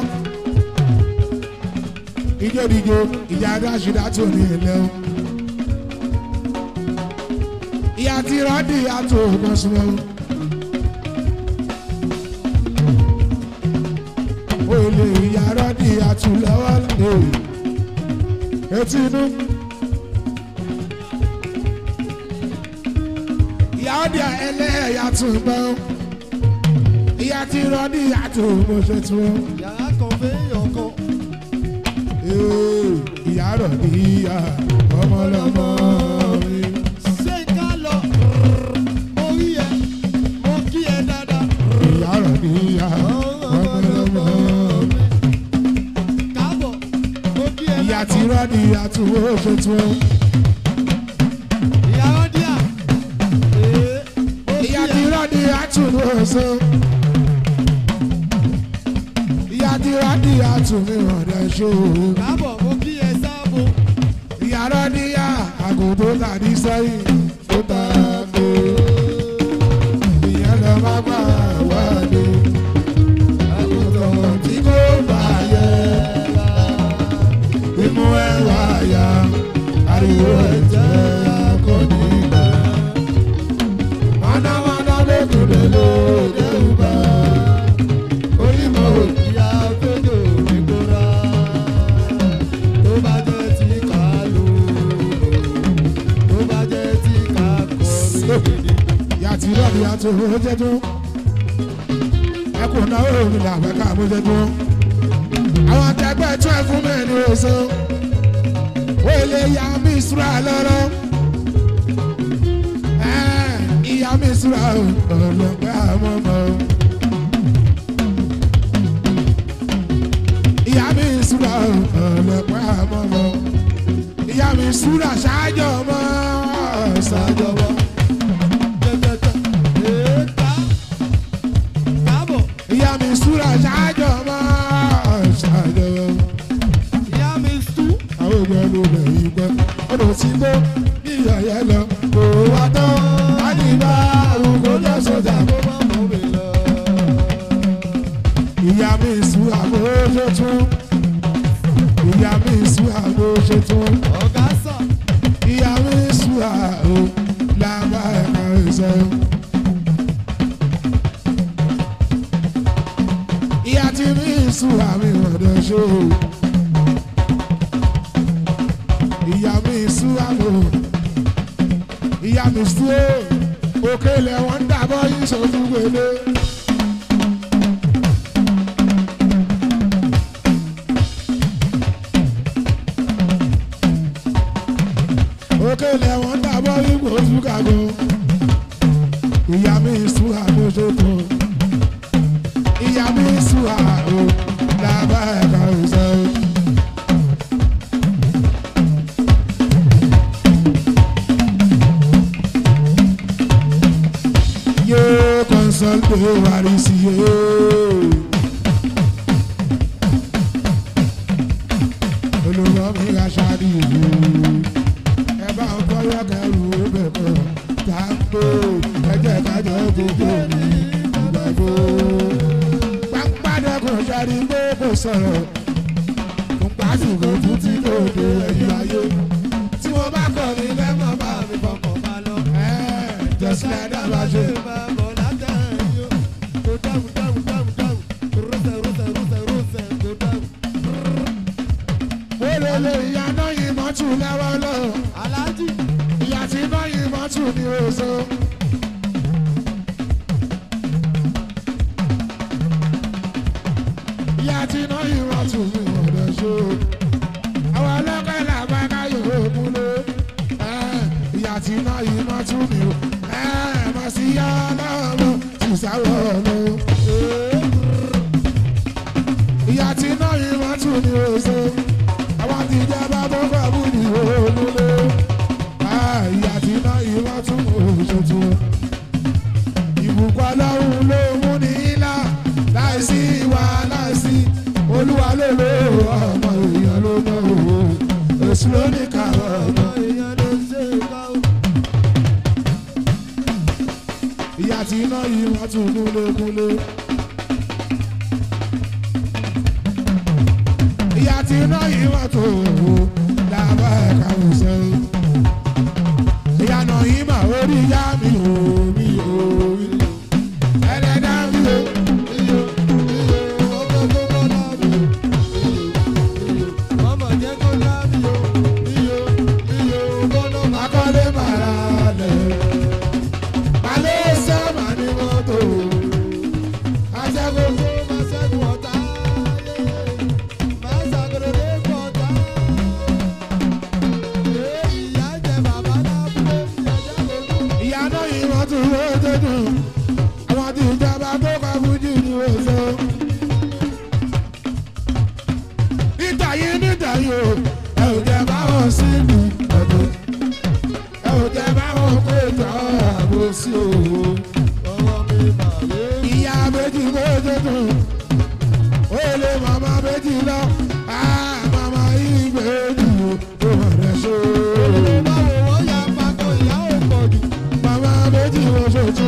ìjọ́díjọ́ ìyá adáṣídá tó ní ilé o ìyá tí rọ́ọ̀dì àtò ọ̀gbọ́n súnmọ́ o olè ìyá rọ́ọ̀dì àtò lọ́wọ́ lè etí inú. ìyá ọdẹ ẹlẹ́yà tún bọ́ ìyá tí rọ́ọ̀dì àtò mo ṣe tún. yàrá kan fẹ́ yọkan. ìyá rọ̀ọ̀dì ìyá ọmọlọ́mọ mi. ṣé ká lọ orí ẹ mo kí ẹ dáadáa. ìyá rọ̀ọ̀dì ìyá ọmọlọ́mọ mi. káàbọ̀ mo kí ẹ. ìyá tí rọ́ọ̀dì àtò mo ṣe tún. ìyá ọdíà. ìyá tí rọ́ọ̀dì àtò mo ṣe. ìyá tí rọ́ọ̀dì àtò mi rọ̀dẹ̀ ṣó. káàbọ̀ mo kí ẹ sáàbò. ìyá rọ́ọ̀dì yá àgùntó tàbí sẹ́yìn tó ta gbé. ìyẹn lọ má gbà wá ní. àgùntàn tí kò bá yẹ la. imú ẹ̀ wá ya ariwo ẹ̀jẹ̀ kò ní gbà. mọ̀nàmọ́ná lókùnrin ló dẹ́rù bá. onímọ̀ òní. ìyá fẹ́jọ́ mi kóra tó bá jẹ́ tí ká lò tó bá jẹ́ tí ká kọrin gidi. yàtí lọ́ọ̀dì àti òwò jẹ́jú ẹkùn náà ó mi làbẹ́ ká bó jẹ́jú àwọn àtẹgbẹ́ twelve mẹ́rin oṣù ó lè ya mí ìṣúra lọ́rọ́ ìyá mi ìṣúra ọ̀lọ́pẹ́ àmọ́mọ́ ìyá mi ìṣúra ọ̀lọ́pẹ́ àmọ́mọ́ ìyá mi ìṣúra ṣáájọ́ mọ́ ṣáájọ́ mọ́. ìyá mi súra ṣáájọ máa ṣáájọ. ìyá mi sú. àwọn èèyàn ló lè yí pẹ́ ọ̀nà tí gbó ní ìyàyẹ lọ kò wá tán láti bá àrùkò jẹ́ sọ́jà. ìyá mi súra bó ṣe tún ìyá mi súra bó ṣe tún ọ̀gá sọ. ìyá mi súra ó lábá ẹ̀ka ìṣẹ́. ìyá tí mi sùn àmì ọ̀dọ̀ ṣó ìyá mi sùn àmì ìyá mi sùn ó òkèlè wọn ń dàbọ̀ yín sójú gbélé. òkèlè wọn ń dàbọ̀ yín sójú kàgó ìyá mi sùn àmì ṣètò. ìyá mi sùn àrò lábá ẹ̀ka ìṣẹ́. yóò kọ́nsọ́lù wárí sí yóò. olùkọ́ mi ra ṣáàdì ìlú. ẹ bá ń kọ́ yọ̀kẹ́rù bẹ̀kọ̀ tá a gbó ẹ̀jẹ̀ kájọ gbogbo mi gbàgbó. Pápádẹ́kùn ṣáàdì pé kò sọ̀rọ̀. Mo pàṣùkò tún ti lòdì ẹ̀yìn ayé. Tí mo bá kọ̀ ní lẹ́mọ̀ bá mi fọkàn bá lọ. Jọ̀sílẹ̀ dábà ṣe. Olèlè ìyá náà yìí mọ́tò lẹ́wọ́ lọ. Aláàjì. Ìyá tí náà yìí mọ́tò ní oṣù. Ìyá tí náà yìí mọ́tò ní ọ̀dọ̀ ṣó. Àwọn ọlọ́kọ̀ làbá káyọ̀ òkú ló. Ìyá tí náà yìí mọ́tò ní o. Mọ̀ sí yá lọ́wọ́ sísáwọ̀ lọ. Ìyá tí náà yìí mọ́tò ní oṣù. Àwọn ti jẹ́ bá tó fẹ́ bú ní olúlé. Ìyá tí náà yìí mọ́tò ní oṣù. Ìbùkún ọlọ́run ló mú ní ilá láìsí ìwà láìsí. èsì ló ní kàwọ́ ọmọ èèyàn ló ṣe ká o. ìyá tí iná yìí wọ́n tún kúlékúlé. ìyá tí iná yìí wọ́n tún wò lábọ́ ẹ̀ka òṣè. ìyànà yìí mà orí yá mi ò mi ò rí. ẹlẹ́dá mi ò. akọ́lé màrà lẹ̀. Malaysia mà ní mọ́tò. aṣẹ́gun ìyànà yìí wọ́n tún wó dédùn. àwọn tí ìjọba tó kọ fújì ní oṣù. níta yìí níta yìí o ẹ ò jẹ báwọn sí ìlú ọdún. ẹ ò jẹ báwọn kó ìjọ àbò sí òwò. ìyá méjì wó dédùn. ó lè màmá méjì lọ. màmá yìí méjì o ò rẹ̀ ṣó. màmá méjì wo ṣoṣo.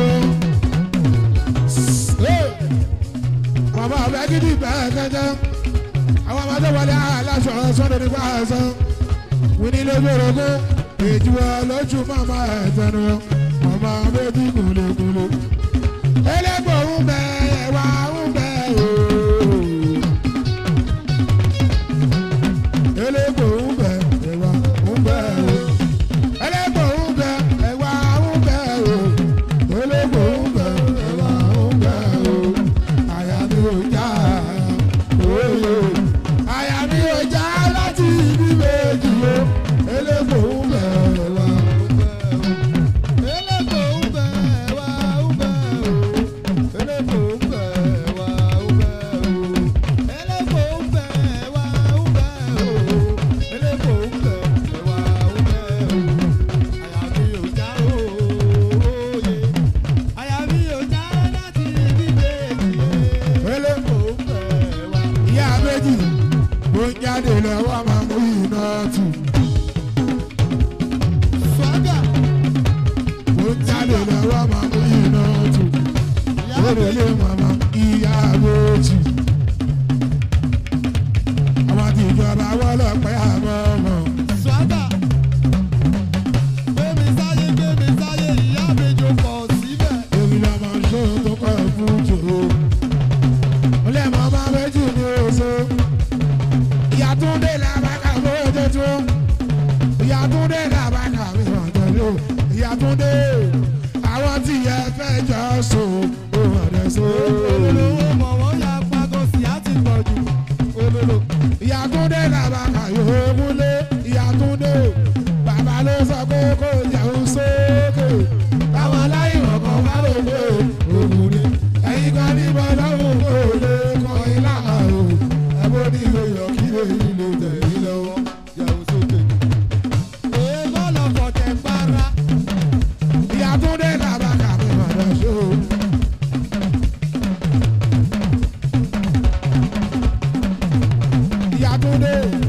màmá abẹ́gídì bẹ́ẹ̀ kẹ́jẹ́. àwọn ọmọdé wọlé aláṣọ sọ́dọ̀ nípa ẹ̀sán. wí ní lójú orogún. èjì wọ lójú màmá ẹ̀tẹ̀nu. màmá méjì kúlẹ̀kúlẹ̀. elégbò ń bẹ ẹ̀wà ń bẹ o. elégbò ń bẹ ẹ̀wà ń bẹ o. elégbò ń bẹ ẹ̀wà ń bẹ o. elégbò ń bẹ ẹ̀wà ń bẹ o. àyà mi ò já òye. àyà mi ò já láti ibi méjì o. elégbò ń bẹ ẹ̀wà ń bẹ o. ìyá méjì mo ń jáde lọ́wọ́ máa mú iná tù. mo ń jáde lọ́wọ́ máa mú iná tù. lórí ilé màmá ìyá méjì. àwọn tí ìjọba wọ́lọ̀ pẹ́ àmọ́ ọmọ. èmi lọ́mọ ṣó tó kọ́ fún jòrò. mo lè mọ ọmọ méjì ní oṣù. ìyá Túndé làbákà lóde tó. ìyá Túndé làbákà mi hàn tẹ̀lé. ìyá Túndé àwọn tí yẹ fẹ́ jọ so ó hàn dẹ̀ so. ìyá Túndé làbákà yóò múlé. ìyá Túndé bàbá ló sọ pé kó jẹun sókè. táwọn aláìmọ̀ kan bá lò pé òògùn ni. ẹ̀yin kan ní bọ́lọ́hùn kò lè kọ́ ilá o. ẹ̀bùn ní ìyọ̀ kí lè yí lè tẹ̀ yí lọ́wọ́. ìyá Túndé làbákà mi hàn dẹ̀ so. ìyá Túndé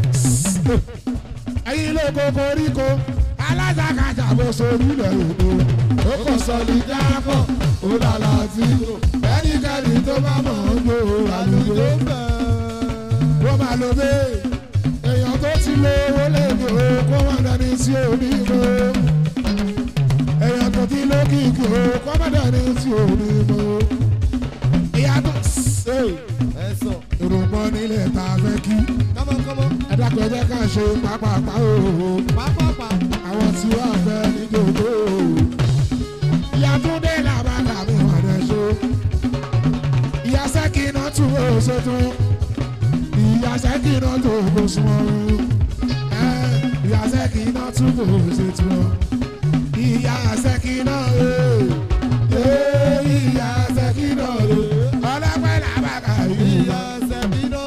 ẹ̀yin ló kókó ríko alájàkájà bó sórí ilẹ̀ èdè. ó kò sọ ní jákọ̀ ó lálá sí i. ẹnikẹ́ni tó bá mọ̀ ọ́n gbé o àlùjọ. ó máa lo bẹ́ẹ̀ èèyàn tó ti lo owó lẹ́gbẹ̀ẹ́ o kó má dání sí onímọ̀. èèyàn tó ti lo kíkì o kó má dání sí onímọ̀. ìyá tó ṣe ìrùmọ̀ nílẹ̀ tá a fẹ́ kí. ẹ dákun ẹ jẹ́ ká ṣe pápápá o. àwọn tí wọ́n fẹ́ ní gbogbo o. ìyá Túndé làbákà mi hàn dẹ̀ so. ìyá Sẹ́kínà tún ó ṣètò. ìyá Sẹ́kínà tó kó súnmọ́. ìyá Sẹ́kínà tún kó ṣètò. ìyá Sẹ́kínà ìyá Sẹ́kínà ọlọ́pẹ́ làbákà ìyá Sẹ́kínà.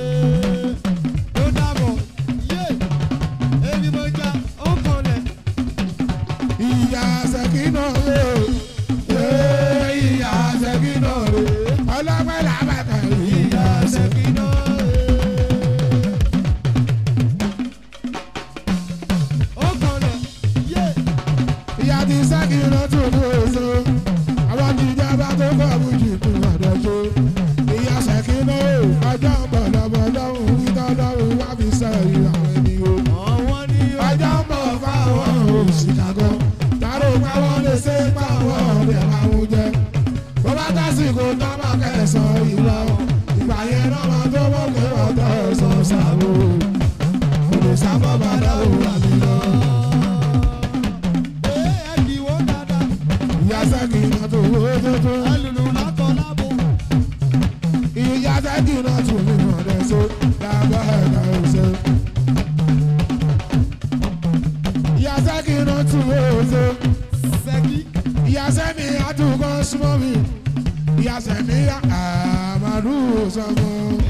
ìyá Sẹ́kínà ìyá Sẹ́kínà ọlọ́pẹ́ làbákà ìyá Sẹ́kínà. kẹsàn-án ìwà ìgbà yẹn lọ́mọ tó wọ́n pé ọ̀tọ̀ ẹ̀sán ṣàwò òde sábọ̀ bàdá òun àmì lọ. ìyá sẹ́kì náà tó wó tó tó. ìyá sẹ́kì náà tó mú ọ̀dẹ̀ so lábọ́ ẹ̀ka ẹ̀ṣẹ̀. ìyá sẹ́kì náà tó wó tó. ìyá sẹ́mi àtúkọ̀ súnmọ́ mi. ìyá sẹ́mi àmàlù sọ́mọ́.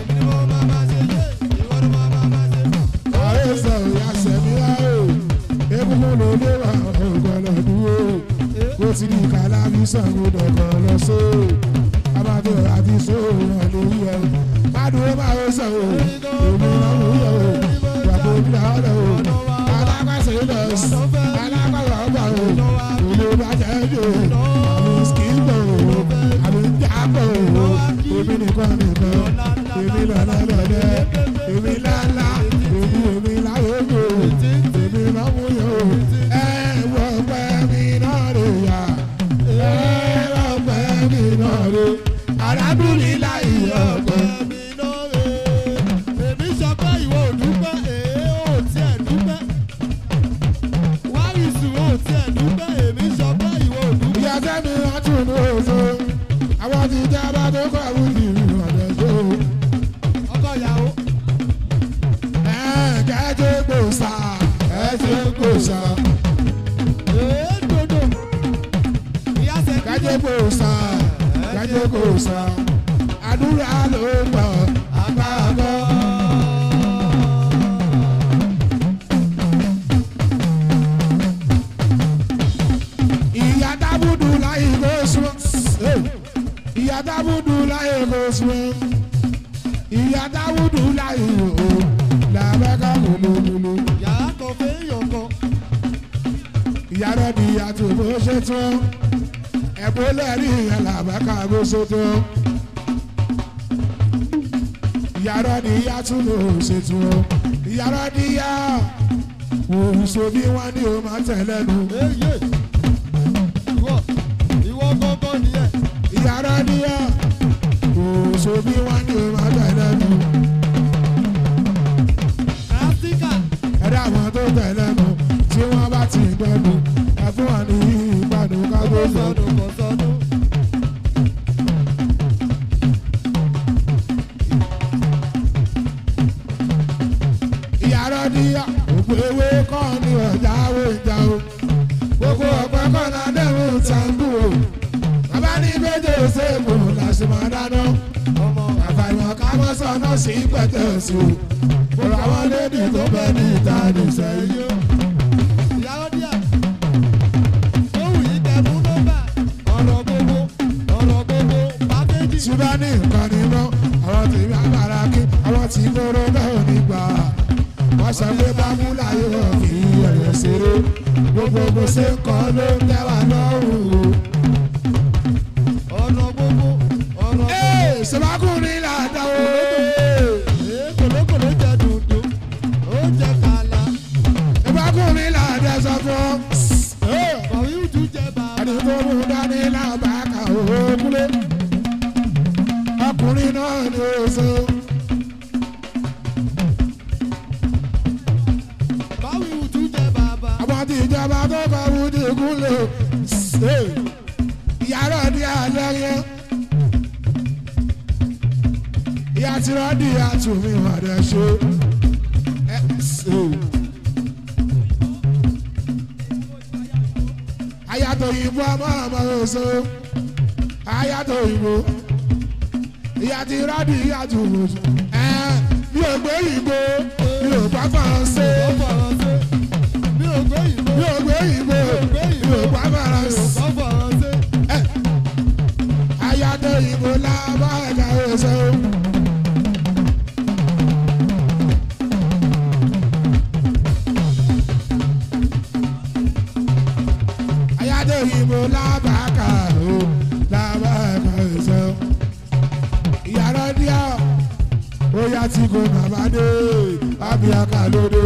àìsàn ìyá sẹ́mi láyò egungun ló lé wà ọ̀gbọ̀nà dúró kó ti di kálábí sanwó dọ̀kan lọ só abájọ àti só wọn lórí ẹ mádùúró máa ń sọ o èmi náà mú yẹ o gbàgbó bí ọ̀rọ̀ o alágbàsẹ̀ lọ sí alágbàsẹ̀ ọgbà o òye bàjẹ́ jò àmì skìpọ̀ o àmì jápọ̀ o èmi nìkan nìkan èmi lọ́nà lọ́dẹ èmi lálá èmi èmi láyé o èmi náà mú yẹ o ẹ wọ pẹ́ mi náà rè ya ẹ wọ pẹ́ mi náà rè arábìnrin láyé ọ̀pẹ́. ìyá sẹ́mi àtúnú oṣù àwọn ti jẹ́ bá tó kọ́ àwọn ìrìn ọ̀dẹ̀ tó. ọkọ ìyàwó. ẹ kẹ́jẹ́ gbòòsà kẹ́jẹ́ gbòòsà. èédodo. ìyá sẹ́mi. kẹ́jẹ́ gbòòsà kẹ́jẹ́ gbòòsà. àdúrà ló pọ̀ àgbàgbọ́. ìyá dábùdù láyé kó sùn. ìyá dábùdù láyé kó sùn. ìyá dábùdù láyé o làbẹ́ká lulululu. yàrá kan fẹ́ yọ̀kan. ìyá rẹ̀ bí ìyá tó bó ṣe tán. ẹ̀bùn lẹ́rìí ìyá làbẹ́ká bó ṣe tán. ìyá rẹ̀ ní ìyá tún ló ṣe tán. ìyá rẹ̀ ní ìyá òwúso bí wọ́n ní o máa tẹ̀lé nu. ìwọ ìwọ gbọ́ngàn nìyẹn. ìyá rẹ̀ ní ìyá òwúso bí wọ́n ní o máa tẹ̀lé nu. Áfíríkà. ẹ̀rọ àwọn tó tẹ̀lé nu tí wọ́n bá ti gbẹ́nu ẹ̀fún wọn ní ìgbàdùn ká tó sọdún. kò sọdún. ìyá rẹ̀ ní ìyá òpó ewé kọ́ ni ọ̀já owó ìjà o gbogbo ọ̀pẹ kọ́ náà dẹ́rùn tàǹbù o bàbá ní méje ṣègùn làṣìmọ̀ dáná ọmọ àfàìmọ̀ ká mọ́ sọ́nà sí pẹ̀tẹ́ sí o kòrò àwọn lédi tó bẹ́ ní ìta nìṣẹ́yìn. ìyàwó díà. ohun yìí tẹ fún nọ́mbà. ọ̀rọ̀ gbogbo ọ̀rọ̀ gbogbo pàkéjì. ṣùgbọ́n ní nǹkan nínú àwọn tí mi àbára kí àwọn tí kóró náà nígbà wọ́n sọ pé bámú láyé wọ̀ kí ẹ̀rẹ̀ ṣeré gbogbogbò ṣe ń kọ́ ló ń tẹ́wà lọ́rùn o. ọ̀rọ̀ gbogbo ọ̀rọ̀ ee sèmákùnrin là dá o. ee kòlókòló jẹ dùndú ó jẹ kàlà. ìbákùnrin là dá sọ fún ọ. kọ̀wé ìtú jẹ bàbá. ẹni tó mú dání làbàkà òkúlé ọkùnrin náà ni ó so. kọ̀wé ìtú jẹ bàbá. àwọn tí ìjọba tó bá wú ní ìkúlẹ̀ ìyàrá ní alẹ́ yẹn ìyá tí wọ́n di àtúnmí wọn dẹ̀ ṣe. ayàtọ̀ òyìnbó ọmọ ọmọ oṣù ayàtọ̀ òyìnbó ìyá tí rádì ìyàtọ̀ oṣù mi ò gbé òyìnbó mi ò gbá faransé mi ò gbé ìbò. mi ò gbé òyìnbó mi ò gbá faransé. faransé. ayàtọ̀ òyìnbó lábá ẹ̀ka oṣù. ayàtọ̀ òyìnbó lábàákà o lábá ẹ̀ka oṣù. ìyàrá díà ó yá tí kò nàbà dé abiyaka lóde.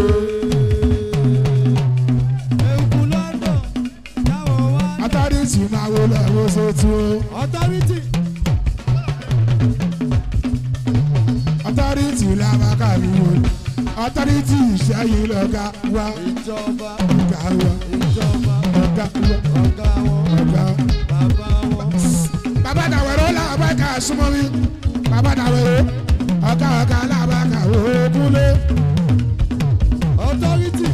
ewu London táwọn wá. authority máa wo lẹ́wọ́ sótú o. authority. Authority ìṣẹ́yìn lọ́gá wa. ìjọba Ọ̀gá wa. ìjọba Ọ̀gá wa. ọ̀gá wọn Ọ̀gá. bàbá wọn. Bàbá Dàwẹ̀rọ làbákà súnmọ́ mi. Bàbá Dàwẹ̀rọ ọ̀gá ọ̀gá làbákà òkúlé. Authority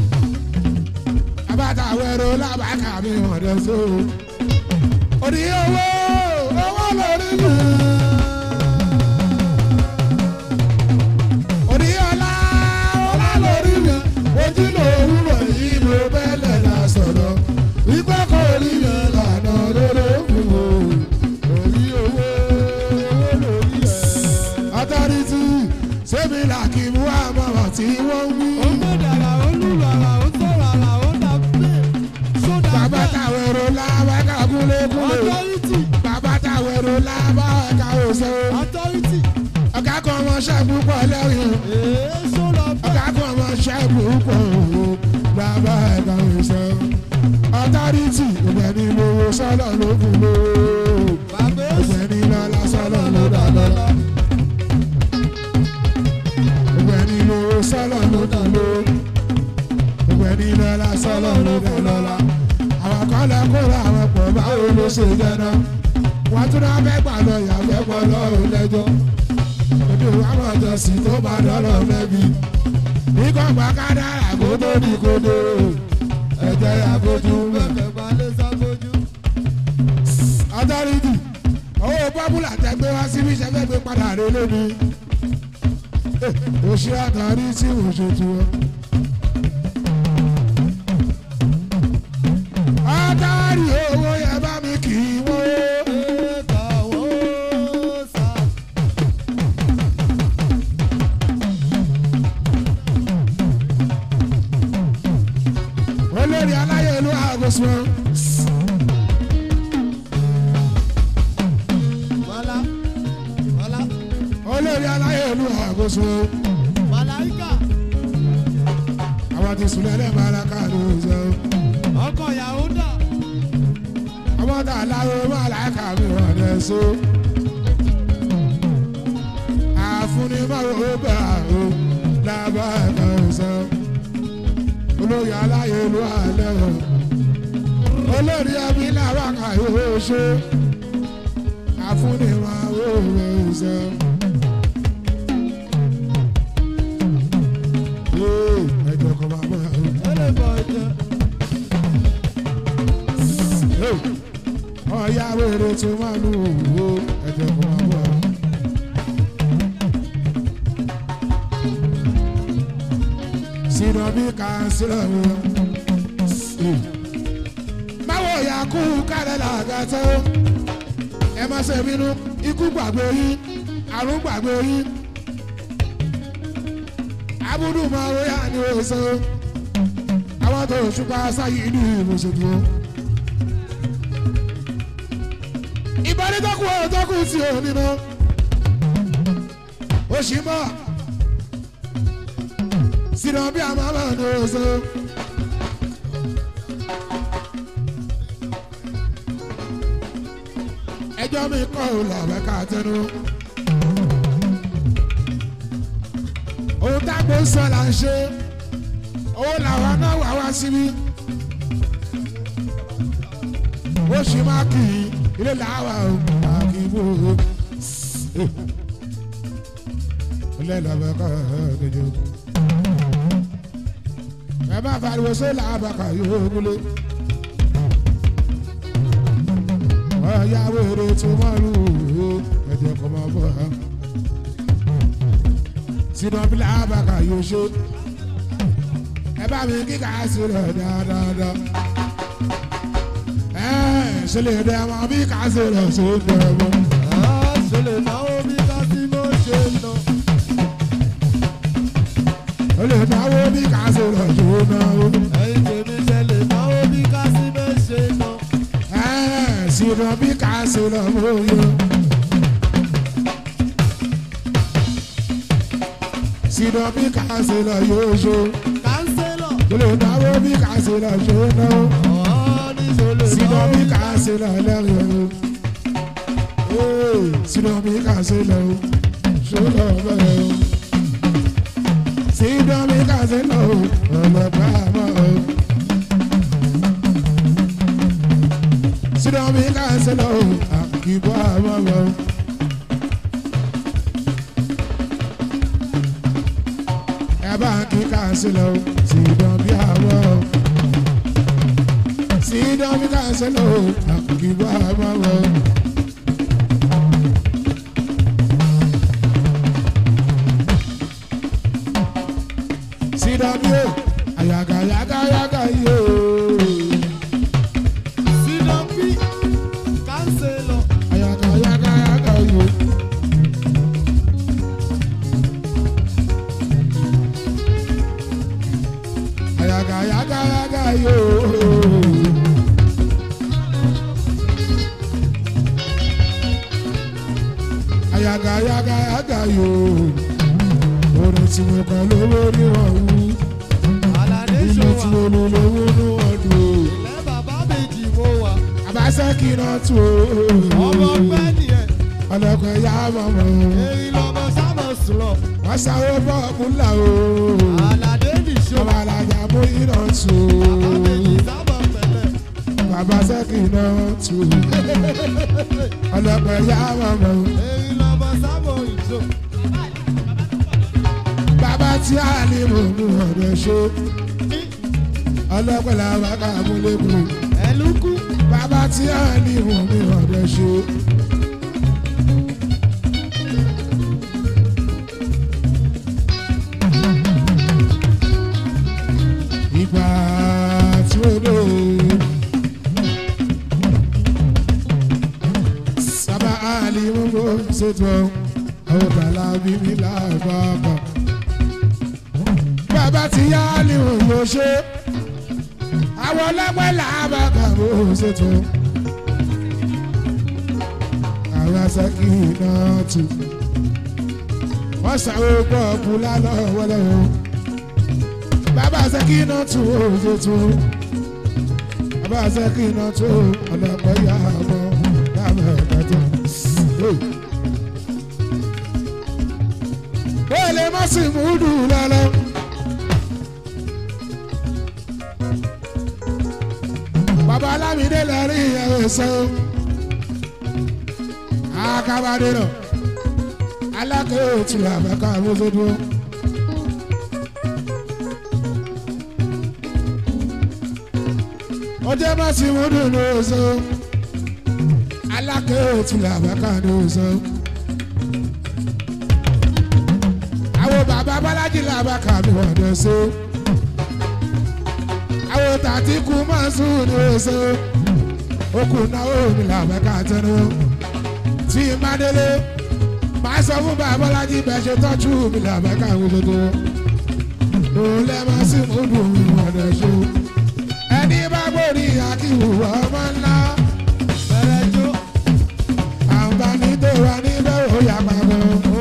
Bàbá Dàwẹ̀rọ làbákà mi ọ̀dẹ̀ so. Òní owó owó lórí mi. Òní ọlá ọlá lórí mi. Ojú lòwúrọ̀ yìí ló bẹ́lẹ̀ la sọ̀rọ̀. Ìgbà kò rí yẹn lànà lóró fún o. orí owó owó lórí ẹ̀. Authority sẹ́mi làkìmú àmọ̀ràn tí wọ́n wí. ó gbọ́dàrà ó lùlàrà ó sọ̀ràrà ó dà pé sódà Bàbá bẹ́ẹ̀. Dàwẹ̀rọ làbákà kúlékúlé. Authority Bàbá Dàwẹ̀rọ làbákà òṣè. Authority Ọ̀gá kan ọmọ ṣẹ́gun pọ̀ lẹ́rìn. èé sọ̀rọ̀ bẹ́ẹ̀. Ọ̀gá kan ọmọ ṣẹ́gun pọ̀ bàbá ẹ̀ka òṣè. Authority ìgbẹ́ni lówó sọ́lọ̀ ló kù ló. bàbá Ìgbẹ́ni lọ́lá sọ́lọ̀ ló dà lọ́lá. Ìgbẹ́ni lówó sọ́lọ̀ ló dà ló. Ìgbẹ́ni lọ́lá sọ́lọ̀ ló dà lọ́lá. Àwọn kan lọ kóra àwọn pọ̀ báwo ló ṣe jẹ́ náà. Wọ́n tún náà fẹ́ gbà lọ ìyá fẹ́ pọ̀ lọ́rùn lẹ́jọ́. Òde àwọn ọ̀jọ̀sìn tó bá dọ́lọ̀ mẹ́bi. Ní kọ̀ǹgbà ká dára kó tó ní kodo. Ẹ̀jẹ̀ àbójú mẹ́. bẹ́ẹ̀ balẹ̀ sábójú. Authority owó bọ́bùlà tẹ́gbẹ́ wá síbi iṣẹ́ fẹ́ gbé padà rẹ lónìí. Òṣì àtàrí tí òṣètò wọn. Authority owó yẹn bá mi kì í wọ́n. ẹ̀ka wọ́n sá. Olórí aláyẹ̀lú àgọ́sùn. Mala Mala Olórí aláyẹ̀lú àgọ́sùn. Malaika Àwọn ti sùn lẹ́lẹ́ Màláka ló ń sọ. ọkọ̀ ìyàwó dà. Àwọn tà láwọn Màláka mi wọ̀ dẹ̀ so. Àfúnimáwo bá o lábá ẹ̀ka sọ. Olórí aláyẹ̀lú àlẹ́ o. Olórí ẹbí làwákà yóò ṣe. Àfúnimáwo bá o sọ. Ẹjọ́ kan máa bọ̀ ọ́. ẹlẹ́ bọ̀ jẹ́. Ọ̀ya wèrè tó máa lù ú ẹjọ́ kan máa bọ̀ ọ́. Sínú bí kàńsílẹ̀ wọn. Báwo ya kú kálẹ̀ làgàtà ó? Ẹ má ṣe bínú, ikú gbàgbé yín, àrùn gbàgbé yín. Abudu máa wọ yá ni ó sọ. Àwọn tó ṣùpá sáyé inú ìmọ̀ṣẹ̀dù ó. Ìbáni tọ́kù ọ̀rọ̀ tọ́kù tí ò ní mọ́. Ó ṣì mọ́. Sínú bí a máa bá ní ó sọ. Ẹjọ́ mi kọ́ ò làwẹ́ ká tẹnu. Ohun tágbó ń sọ là ń ṣe. Owó làwọn náà wà wá síbí. Ó ṣì máa kì í ilé làwà ò kì í bò ó. Ilé làwẹ́ ká kejì. Ẹ bá fariwo sí làbàkà yóò múlé. Ọ̀ya wèrè tó máa lù ú ẹ̀jẹ̀ kọ́ máa bọ̀ ọ́. Sínú ọ̀bílẹ̀ àbàkà yóò ṣe. Ẹ bá mi kíkà sílẹ̀ dáadáa. Ẹ ṣe lè dẹ ọmọ bí kà sílẹ̀ ṣe ń dẹ ọmọ. ṣe lè náwó bí kásínó ṣe ń lọ. Ó lè náwó bí kà sílẹ̀ ṣe ń náwó. ẹ̀yin tèmi ṣe lè náwó bí kásínó ṣe ń lọ. Ẹ sínú bí kà sílẹ̀ mọ́yọ́. Sínú bí kà sílẹ̀ yóò ṣe. kánsẹ́lọ̀ Ó lè náwó bí kà sílẹ̀ ṣe ń náwó. ọ̀ọ́ ní ṣe lè Sínú náwó bí bí kà sílẹ̀ lẹ́rìn o. Sínú bí kà sílẹ̀ o. Ṣé lọ bẹ̀rẹ̀ o? sídán mi kàṣẹ lọ ọlọ́pàá àmọ́ o. sídán mi kàṣẹ lọ àkìbọ̀ àmọ́ o. ẹ bá kí kàṣẹ lọ sídán bí àwọ̀ sídán mi kàṣẹ lọ àkìbọ̀ àmọ́ o. Sidamio, ayaga yaga yaga yo. Sidambi, cancelo. Ayaga yaga yaga yo. Ayaga yaga yaga yo. Ayaga yaga yaga yo. Orin tí mo kàn lówó ní wọ́n wú. Aládé Ilé tí mo ṣòwò. lò lówó ní wọ́n dùn. Ilé bàbá méjì mo wà. Àbáṣẹ́ kí iná tù ó. Ọmọ ọgbẹ́ nìyẹn. Ọlọ́kọ̀ ẹ̀yà mọ̀mọ́. Èyí lọmọ sábà sùlọ̀. Wọ́n sáré bọ́ọ̀kú là ó. Aládé nìṣó. Ọba alájà mú iná tù ó. Bàbá méjì sábà pẹ̀lẹ́. Bàbá sẹ́kì iná tù ó. Ọlọ́kọ̀ ẹ̀yà mọ̀mọ́. Èyí lọmọ sábà ìṣó. Bàbá tí a ní mò ń mú ọ̀dọ̀ ṣó. Ọlọ́pẹ́ làwọn ká múlẹ́kùn. Ẹlúkú. Bàbá tí a ní mò ń mú ọ̀dọ̀ ṣó. Ìgbà tí ó dé. Sábà á ní mò ń bó ṣètò àwọn bàlá bíbí làbàbà. Bàbá tí yá ni òun yóò ṣe àwọn ọlọ́pẹ́ làbàkà bó ṣètò àwọn aṣáájú náà tù wọ́n ṣàwọ́ pọ̀ kú lálọ́ wọlọ́wọ́ bàbá aṣáájú náà tù ó ṣètò bàbá aṣáájú náà tù ọlọ́pẹ́ yá ọmọ lábẹ́ ọ̀dọ́tọ̀. ó lè má sì mú dùn lọ́lọ́. Bàbá Alámídé lẹ́rí ẹ̀sẹ̀ akabade nọ alákè òtún àbẹ̀ká àmúṣedúró. Ọjọ́ má sì mú dùn ní oṣù alákè òtún àbẹ̀ká ní oṣù. Àwọn bàbá Bọ́lájí làbàkà mi wọ̀n dẹ̀ so. Àwọn tàtí kú máa sùn ní oṣù okùn náà omi làbẹ́ká tẹnu tí má délé máa sọ fún bàbá Bọ́lájí bẹ́ẹ̀ ṣe tọ́jú mi làbẹ́ká gbogbo òun lẹ́ máa sì mú dùn mí wọ̀dẹ̀ ṣó ẹni bá gbòòrí àkíwò ọmọ ńlá Bẹ̀rẹ̀ jó. àǹfààní tó wà níbẹ̀ ó yà pàgọ́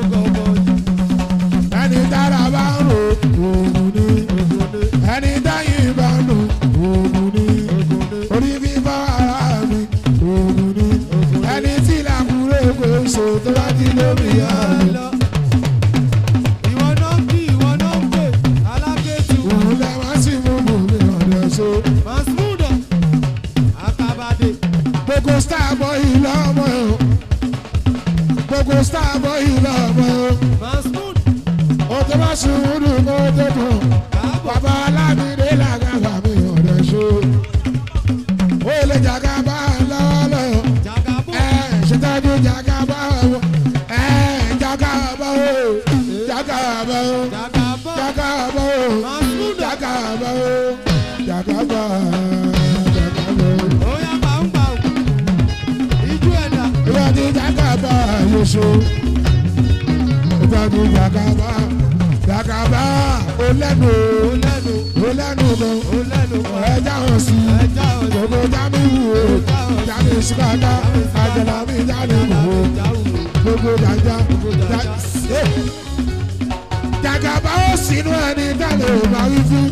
ẹni tára bá ń rò òògùn ní ẹni dáyìn bá ń lò òògùn ní orí fífọ́ ara mi òògùn ní ẹni tí làkúrẹ́ kò so tó bá ti lómi àná. Ìwọ náà kí ìwọ náà pè alákẹ́tù. òun lè má sí mú bùnmi ọ̀dọ̀ so. Masmuda Akabade. gbogbo star boy lọ́mọ o gbogbo star boy lọ́mọ o Masmud o tó bá sùúrù kó tó kàn bàbá Alámídé làgàbà mi ọ̀dọ̀ so. ó lè jàgàbá lọ́wọ́lọ́wọ́. Jagabo. Ṣètọ́jú jagaba o, jagaba o, jagaba o, Jagabo. jagaba o, Masmuda. jagaba o, jagaba, jagaba o. Oya máa ń gbà ó. Ijú ẹ̀dá. Ìwádìí jagaba yóò ìtọ́jú jagaba, jagaba o lẹ́nu Ó lẹ́nu. o lẹ́nu gan, Ó lẹ́nu kan. ẹja hàn sí Ẹja ọ̀sẹ̀. gbogbo jamiu o, jamiu sikata, ajala mi jale mu o. Gbogbo jaja ja jagaba ó sínú ẹni dálé ò máa wí fún.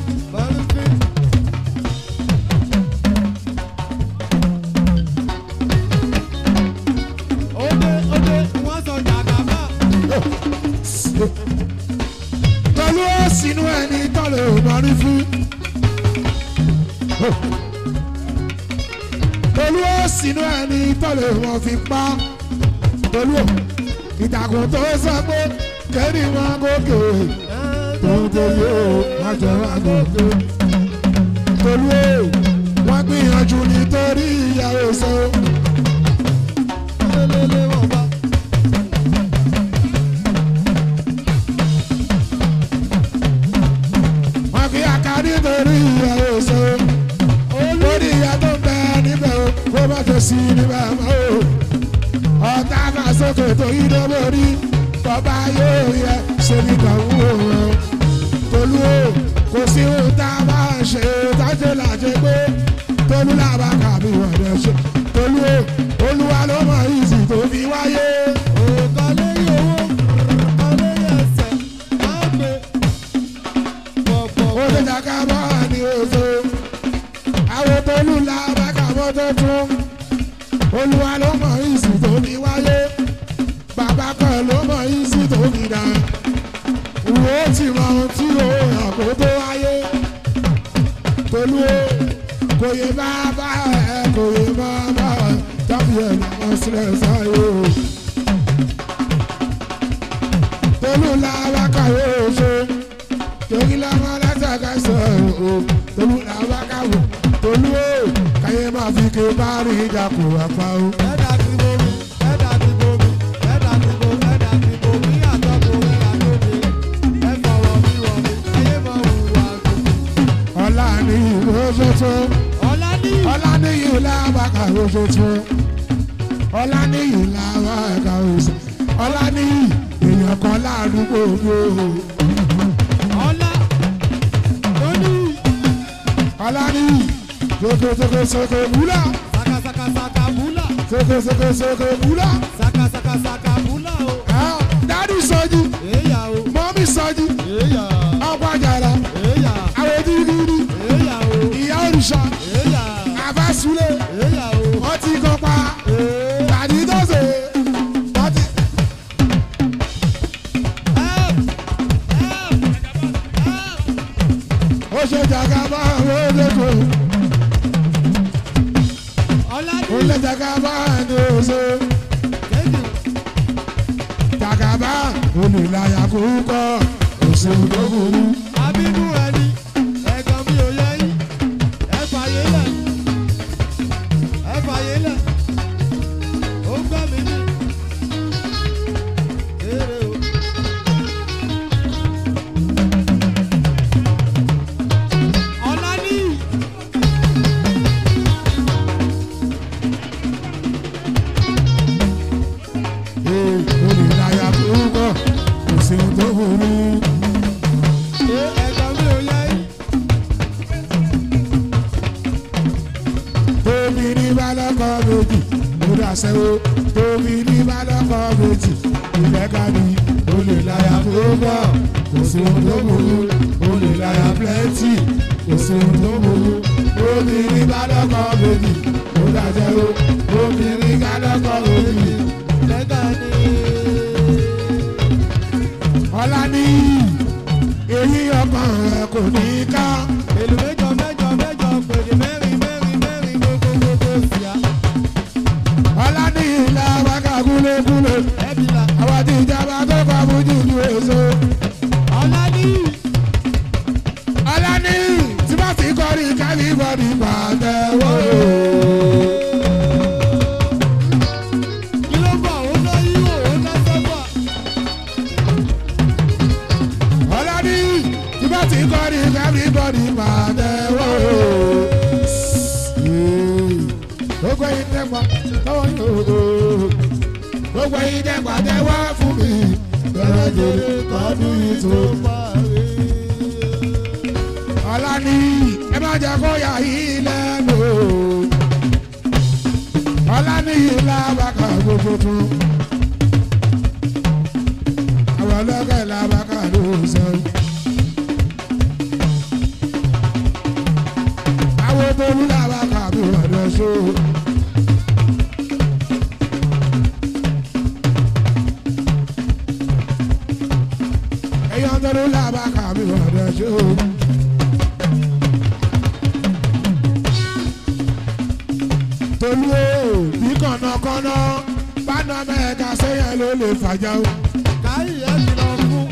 Ode ode wọ́n sọ jàgàbá. Tọ́lú ó sínú ẹni tọ́lẹ̀ ò mọ rí fún. Tolú ó sínú ẹni tọ́lẹ̀ wọn fi pa. Tolú ó ìtàkùn tó sọ pé kẹ́rì wọn gòkè. Tòun tó yóò má jẹ́ wọn gòkè. Tolú ó wọ́n gbìyànjú nítorí ìyàwó sọ. lélẹ́lẹ́ wọ́n bá. Wọ́n fi àkàrí nítorí ìyàwó sọ. Lórí ìyá tó ń bẹ níbẹ̀ o, kó má tó sí níbẹ̀ mọ́ o. Ọ̀tá máa sókè tó yí dọ́gbò rí. Bọ́bá yóò yẹ ṣe ní kàwú o. Tolú o, kò sí ohun tá a máa ṣe tájé làjẹ pé Tolú làbá kàbí wọ̀dẹ̀ ṣe. Tolú o, Olúwa ló mọ ìsì tó fi wáyé. òkà lẹ́yìn owó òkà lẹ́yìn ẹsẹ̀ máa gbé pọ̀pọ̀. Ó lè dàgbà bọ́ ní oṣù. Àwọn Tolú làbá kàbọ̀ tó tún. Olúwa ló mọ ìsì tó fi wáyé. Bàbá kan ló mọ ìsì tó fi dà. Wo ti mọ ohun tí o yàn kó tó wáyé. Tolú o, kò yẹ bàbá ẹ, kò yẹ bàbá ẹ, tàbí ẹ̀ lọ́wọ́ sílẹ̀ sáyé o. Tolú làwọn kàwé oṣù, torí lọ́wọ́ látàkà sọ o. Tolú làwọn kàwé, Tolú o, káyé máa fi ké bá rí ìjà kò wá pa o. ẹ̀dá ti bomi ẹ̀dá ti bomi ẹ̀dá ti bomi ẹ̀dá ti bomi àtọ́kùn ẹ̀dá lóde ẹ̀ fọwọ́ mi wọ̀ mi ayé mọ̀ wùwà mi. Ọlá ní ìwé ṣoṣo. ọ̀la ní Ọlá ní ìlú làwọn kàwé ṣoṣo. Ọlá ní ìlú làwọn kàwé ṣoṣo. Ọlá ní èèyàn kan ládùúgbò mi o. ọ̀la lóní Ọlá ní sókè sókè búlà. sakasakasaka búlà Sókè sókè sókè búlà. sakasakasaka búlà o. Dádì sọ́jú, èyà o mọ́mí sọ́jú, èyà ọkọ̀ àjàrà, èyà àwọn dídídí, èyà o ìyá òrìṣà, èyà àbá súlẹ̀, èyà o. wọ́n ti kọ́ pa, Ee. tàbí tọ́sẹ̀, wọ́n ti. Help! Help! Help! Ó ṣe jàgàbá àwọn olóko, ọ̀la ní ó lè jàgàbá ní oṣù. kéde Jàgàbá olùlàyà kúkọ́, oṣù tó burú. abínú ẹni ẹ̀gàn mi ò yẹ yín ẹ fàyè lẹ̀ ẹ fàyè lẹ̀ ó gbọ́ mi ní èrè o. ọ̀la ní Ee, olùlàyà kúkọ́, oṣù tó burú. ẹ̀gàn mi ò yẹ yín Tóbi ní balọ̀kọ̀ méjì, ó dàṣẹ́wó. Tóbi ní balọ̀kọ̀ méjì, ìlẹ́ka ni olùlàyà kúkọ́, oṣù tó burú. Olùlàyà plenty, oṣù tó burú. Tóbi ní balọ̀kọ̀ méjì, ó dàṣẹ́wó. Tóbi ní balọ̀kọ̀ méjì. lẹ́gàn ní. Ọlá ní èyí ọkàn rẹ̀ kò ní ká. èlò mẹ́jọ mẹ́jọ mẹ́jọ pèdè mẹ́rin mẹ́rin mẹ́rin gbogbo gbogbo síá Ọlá ní ìlà wákà kúlékúlé. ẹbí la. Àwọn tí ìjọba tó kọ fojú ju èso. ọ̀la ní Ọlá ní tí wọ́n ti kọrin kálíbọ̀dì pàtẹ́wọ́. kí ló bọ̀ ó ná yíwò ó ná sọ́fà. Ọlá ní tí wọ́n ti kọrin kálíbọ̀dì pàtẹ́wọ́. Gbogbo ẹ̀yin dẹ́gbà tọ́wọ́ yóò. Gbogbo ẹ̀yin dẹ́gbà tẹ́wọ́ fún mi. Bẹ̀rẹ̀ jèrè kọ́dún yìí tó. Ọlá ní ẹ má jẹ́ kó yà yín lẹ́nu. Ọlá ní ìlà bàkà gbogbo tún. Àwọn ọlọ́kẹ́ ìlà bàkà ló sọ. Àwọn Tolú là bàkà bí ọ̀dọ̀ ṣó. Èèyàn tọ́lú làbàkà mi ọ̀dọ̀ ṣe o. Tolú o bí kànnàkànnà bá nà mẹ́ẹ̀ka sẹ́yìn ló lè fàjà o. káyì ẹ ti lọ fún.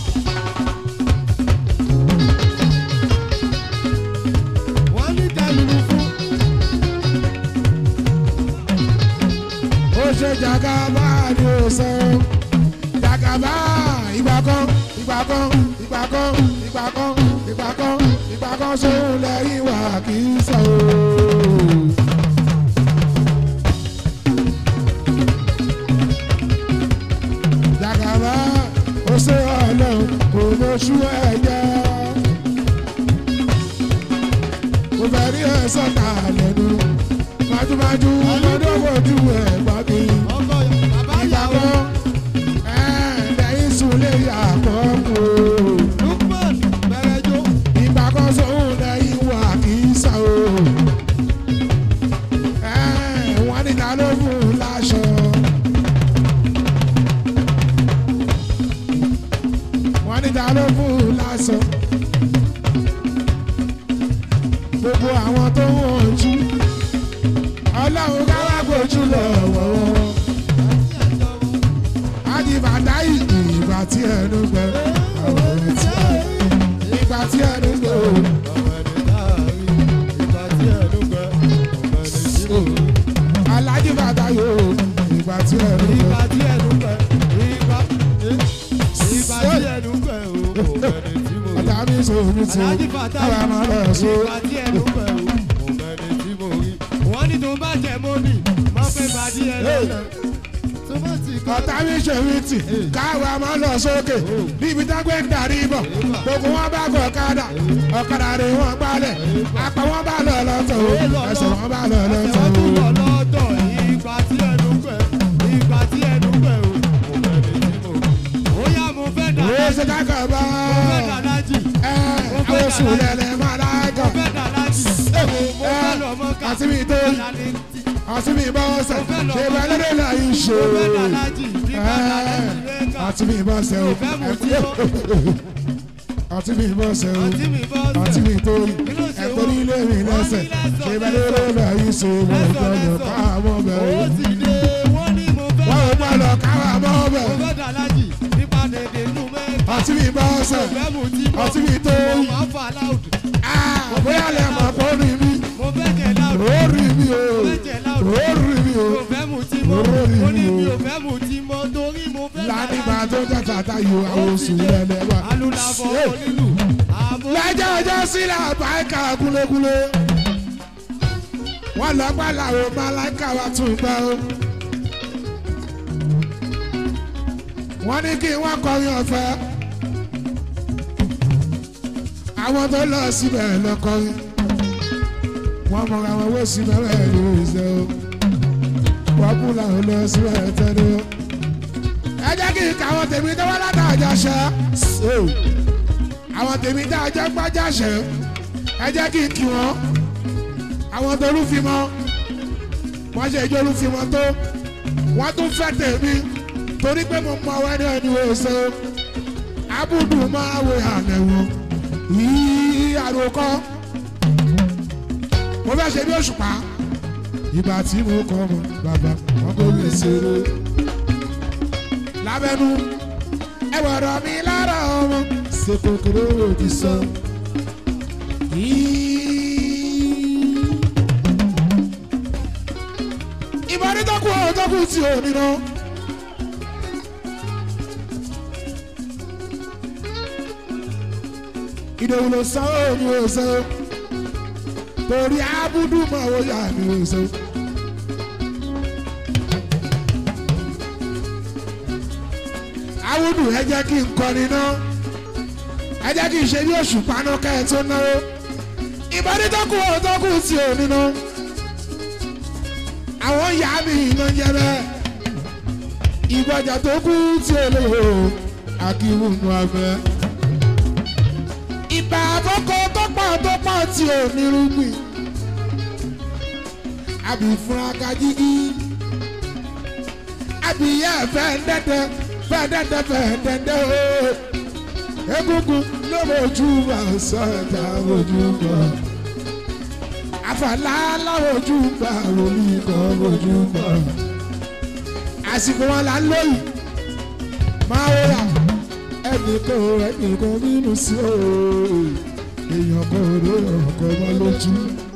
wọ́n ní tẹ́lifù fún. ó ṣe jàgàbá ni ó sọ jàgàbá ìgbà kan ìgbà kan ìgbà kan ìgbà kan ìgbà kan ìgbà kan sóhun lẹ́yìn wà kì í sọ o. jàgàbá ó ṣe ọlọ́run kò lóṣù ẹ̀jẹ̀ kò fẹ́ rí ẹ̀ sọ́ta lẹ́nu májúmájú ọmọdé wojú ẹ̀ gbọ́dí ọkọ bàbá ìgbà ìyàwó. kan lẹ́yìn súnlé àkọ́kọ́ Lukman bẹ̀rẹ̀ jó. ìgbà kan sóhun lẹ́yìn wà kì í sọ o. wọ́n ní ta ló fún un láṣọ. wọ́n ní ta ló fún un láṣọ. gbogbo àwọn tó ń wọ̀njú ọlọ́run ká wá gbójú lọ́wọ́. àdìbàdà ìgbì ìgbà tí ẹnu gbẹ ọ̀rọ̀ tí ìgbà tí ẹnu gbẹ o. alájí bàtà yóò ìgbà tí ẹnu gbẹ. ìgbà tí ẹnu gbẹ ìgbà ìgbà tí ẹnu gbẹ o kò mẹ́ni tí mo rí. ọ̀tá mi sọ omi tí Aláàjì Fatai àwọn ọmọ rẹ̀ sọ. ìgbà tí ẹnu gbẹ o kò mẹ́ni tí mo rí. wọ́n ní tó bá jẹ mọ́mì má fẹ́ bá dí ẹ lọ́nà. ọ̀tá mi ṣe omi tì káwọn ọmọ lọ sókè níbi tágbé ń darí bọ̀ gbogbo wọn bá gọ ọ̀kadà ọ̀kadà rẹ̀ wọ́n gbálẹ̀ apá wọn bá lọ lọ́tọ̀ o ẹsẹ̀ wọn bá lọ lọ́tọ̀ ẹsẹ̀ wọn tún o. lọ lọ́tọ̀ ìgbà tí ẹnu gbẹ ìgbà tí ẹnu gbẹ o kò mẹ́ni tí mo rí. ó yá mo fẹ́ dà ó ṣe kákà bá mo fẹ́ dà lájì. ẹ àwọn oṣù lẹ́lẹ̀ máa láìka mo fẹ́ dà lájì. mo fẹ́ lọ mọ́ ká. àti mi tó àti mi bọ́ ọ̀sẹ̀ ṣe bẹ́lẹ́dẹ́ láyé ṣe mo fẹ́ dà lájì. nígbà dà lájì lẹ́ka. àti mi bọ́ ọ̀sẹ̀ o mo fẹ́ mu tí ó. àti mi bọ́ ọ̀sẹ̀ o àti mi bọ́ ọ̀sẹ̀. àti mi tó ẹ̀kọ́ nílé mi lẹ́sẹ̀ ṣe bẹ́lẹ́dẹ́ láyé ṣe wọ́n gbọ́dọ̀ káwọn ó bẹ̀rẹ̀ ti dé wọ́n ní mo fẹ́ wọ́n ò dà gbọ́dọ̀ káwọn mọ́ mo bẹ̀rẹ̀ fẹ́ dà lájì. nípa dèdè nù mẹ́ta. àti mi bọ́ ọ̀sẹ̀ mo fẹ́ mu tí mo. àti mi tó mo máa fà láùdù. bóyá lè mọ̀ kó rí mi mo fẹ́ jẹ láùdù. ó rí mi o mo fẹ́ jẹ láùdù. ó rí mi o mo fẹ́ mu tí mo. Ó rí ó ní mi o. mi ò fẹ́ mu tí mo torí mo fẹ́ dà lánìgbà lájì. tó jẹ́ tàtà yóò àwọn oṣù lẹ́lẹ́ wà. alùlàbọ̀ onílù. àbò lẹ́jọ́ ọjọ́ sílẹ̀ àbáyíká kúlékúlé wọ́n lọ gbá làwọn máláìka wa tún gbá o. wọ́n ní kí wọ́n kọrin ọ̀fẹ́ àwọn tó lọ síbẹ̀ lọ kọrin wọ́n mọ̀ra wọn wó síbẹ̀ bẹ́ẹ̀ ló ń ṣe o wọ́n kú làwọn lọ síbẹ̀ tẹ́lẹ̀ o. ẹ jẹ́ kí n kà àwọn tèmi tó wá látàjà ṣe àwọn tèmi tá a jẹ́ gbájáṣẹ́ ẹ jẹ́ kí n kí wọ́n àwọn tó lúfimọ́ wọ́n ṣe ìjọ lúfimọ́ tó wọ́n tún fẹ́ tèmi torí pé mo mọ ọwọ́ ẹni ẹni oṣù abúdù máa wé àlẹ́wò yìí àròkọ mo fẹ́ ṣe bí òṣùpá ìgbà tí mo kọ́ mọ bàbá wọn kò lè ṣeré lábẹ́nu ẹ̀wọ̀rọ̀ mi lára ọmọ ṣe kòkòrò òdì sọ. ìbọn tó kú ọ̀hún tó kú tí ò nínú. ìdòwú ló sọ ọ́ ní oṣù torí abúdú máa wọ yà ní oṣù. awúdù ẹ jẹ́ kí n kọrin náà ẹ jẹ́ kí n ṣe bí oṣù paná kẹ́ ẹ tó náwó ìbọn tó kú ọ̀hún tó kú tí ò nínú. àwọn ìyá mi iná jẹ bẹ́ẹ̀ ìgbọ̀jà tó kú tí ò lè wò àkíwù nù abẹ́. ìbà àbọ̀kọ tó pọ̀ tó pọ̀ tí ò ní rúgbìn àbí fúnra kájígí àbí yẹ fẹ́ dẹ́dẹ́ fẹ́ dẹ́dẹ́ fẹ́ dẹ́dẹ́ o egungun ló mojú bá sọ́jà mojú bọ̀ àfàlà láwojú bá omi kan mojú bọ̀ àsìkò wọn là ń lóyún máa wọ́ra ẹnìkan ẹnìkan nínú sí òòrùn èèyàn kan òde ọkọ̀ ọmọ lójú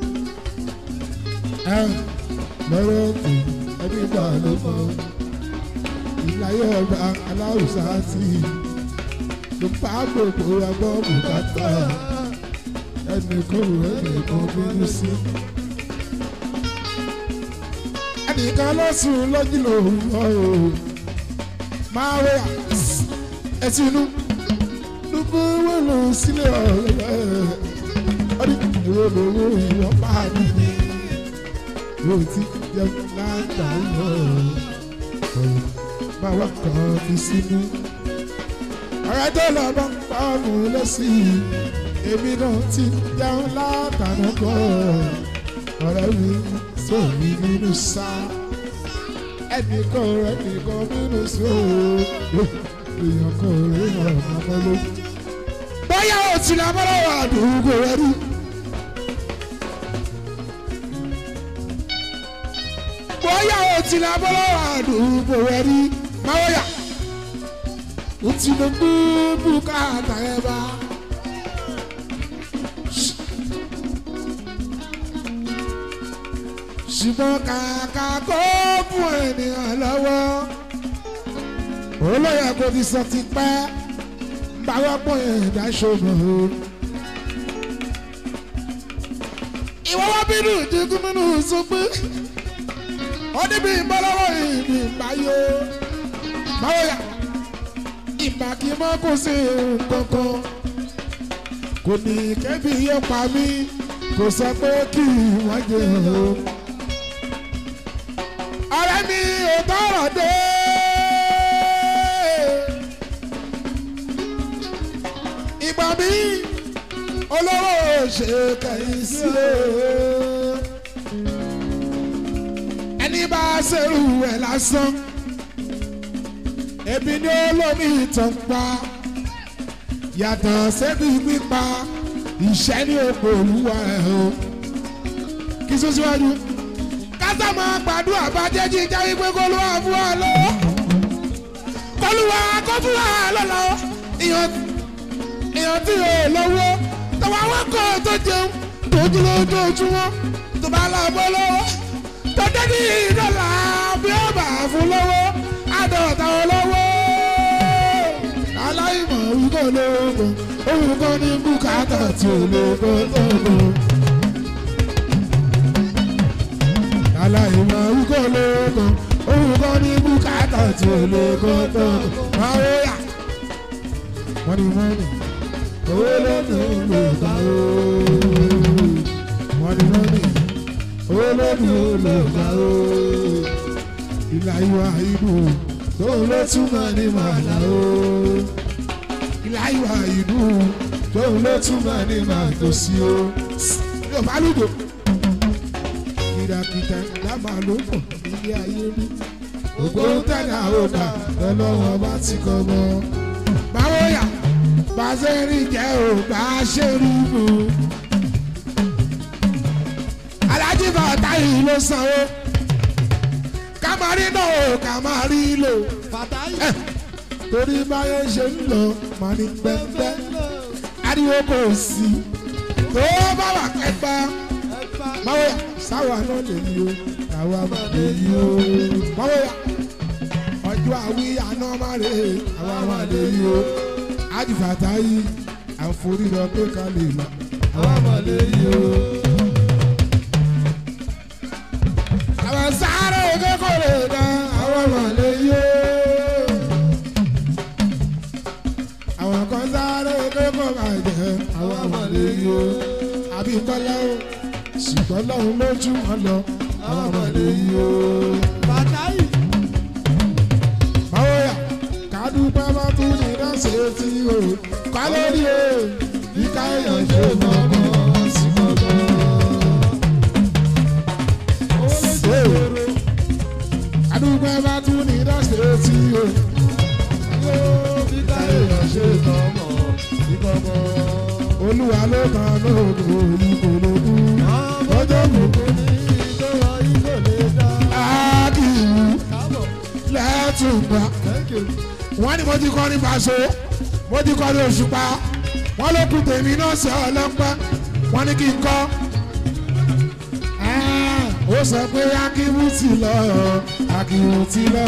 ẹ lọ́rọ̀ kù ẹbí gbà ló mọ ìláyé ọba aláwùsá tì ló bá gbogbo agbọ́ bùkátà ẹnìkan ẹnìkan nínú sí ẹnìkan ló sùn lójú lòun mọ́ o máa wẹ̀ ẹtì inú dúpọ̀ wọ́n lọ sílẹ̀ ọ̀rẹ́ ọdún ìwé lówó ìwọ́n bá mi ní yóò ti jẹun látàrí ọ̀rọ̀ máa wá kàn fi sínú ọ̀rẹ́ tó lọ bá ń pa mú lọ́sìn èmi náà ti jẹun látàrí ọ̀rẹ́ mi sóòrì nínú sá ẹnìkan ẹnìkan nínú sóòrì èèyàn kan rí ọ̀rọ̀ mọ́ ló. bóyá o ti la mọ́ lọ́wọ́ àdúgbò rẹ rí. bóyá o ti la mọ́ lọ́wọ́ àdúgbò rẹ rí. máwọ́yà o ti lọ gbé bùkátà ẹ bá. ṣùgbọ́n kàkà kó fún ènìyàn lọ́wọ́ olóyè kò ti sọ ti pẹ́ báwọ́ pọ̀ ẹ̀dá ṣògbọ́n. ìwọ wá bínú ìdígún nínú sọ pé ó níbi ìbọ́lọ́wọ́ ìbí ìbáyé báwo yà ìgbà kí n mọ́ kó sí kankan kò ní kébì yẹ pa mí kò sọ pé kí wọ́n jẹ o. ọ̀rẹ́ mi ò tọrọ dé. ìgbà mi olówó ṣe kẹ́yìn sí o. ẹni bá ṣerú ẹ̀ lásán ebi ni olómi ìtàn pa yàtọ̀ sẹ́bi pípa ìṣẹ́ ní òpó olúwa ẹ̀ o. kí sún síwájú kásá máa gbàdúrà bá jẹ́ jíjá wípé kó ló wà fún wa lọ́wọ́ kọlùwà kó fún wa lọ́lọ́ ìyàn tí yóò lọ́wọ́ tọ́wọ́ àwọn kọ́ tó jẹun tó dúró lójoojúmọ́ tó bá lọ́wọ́ lọ́wọ́ tó dé ní ìdọ́là bí ó bá fún lọ́wọ́ àdọ̀tà olówó aláìmọ̀ wíkọ́ lóògùn òun kọ́ ní bùkátà tí ò lóògùn tó lò. aláìmọ̀ wíkọ́ lóògùn òun kọ́ ní bùkátà tí ò lóògùn tó lò. máa wó yà wọ́n ní wọ́n ní owó lóògùn lóògùn wọ́n ní wọ́n ní owó lóògùn lóògùn ìlà ìwà ìlú tó ló túmọ̀ ní màdà o. ìlà ìwà ìlú tó ló túmọ̀ ní màdà sí o. yóò bá lùdò. kìràkìtà lábàá ló pọ̀ nílé ayé rí. ògbó tẹ̀lé àwòdà lọ́wọ́ bá ti kọ́ mọ́. báwo yà bá ṣe rí jẹ́ ò bá ṣe rí mu. alájí bàtà yìí ló sanwó. Kamari náà kamari lò ẹ torí báyọ̀ ṣe ń lọ màá ní pẹ́pẹ́ ariwo kò sí tó bá wà pẹ́pẹ́ máwó yà sáwà náà lè yí o àwa máa lè yí o máwó yà ọjọ́ àwí àná máa lè àwa máa lè yí o àjìfàtà yìí àforí lọ pé ká lè lọ àwa máa lè yí o. àwọn sáré kékeré náà àwọn mọ̀lẹ́ yó. àwọn kan sáré kékeré bàjẹ́ àwọn mọ̀lẹ́ yó. àbí kọ́lá o ṣùgbọ́n lọ́hùn lójú wọn lọ àwọn mọ̀lẹ́ yó. bàtáyì. báwo yà kádùpẹ́ bá tún ní dáṣẹ́ tí o kọ́ lórí o ìka èèyàn ṣe mọ́mọ́ sí mọ́mọ́. Adúgbò bá tún ní dáṣẹ́ tí o yóò fi ká èèyàn ṣe tọmọ kọ̀kọ̀. Olúwa ló kan lóògùn olùkòlógún. Ọjọ́ gbogbo ní ìjọba ìgò lè dá. Ákìwù Káàbọ̀. lẹ́tùgbà. Thank you. Wọ́n ní mo ti kọ́ ní Paso, mo ti kọ́ ní Òṣùpá. Wọ́n ló kú tèmi náà sí ọlọ́pẹ́. Wọ́n ní kí n kọ́. Ó sọ pé Akíwù ti lọ, Akíwù ti lọ.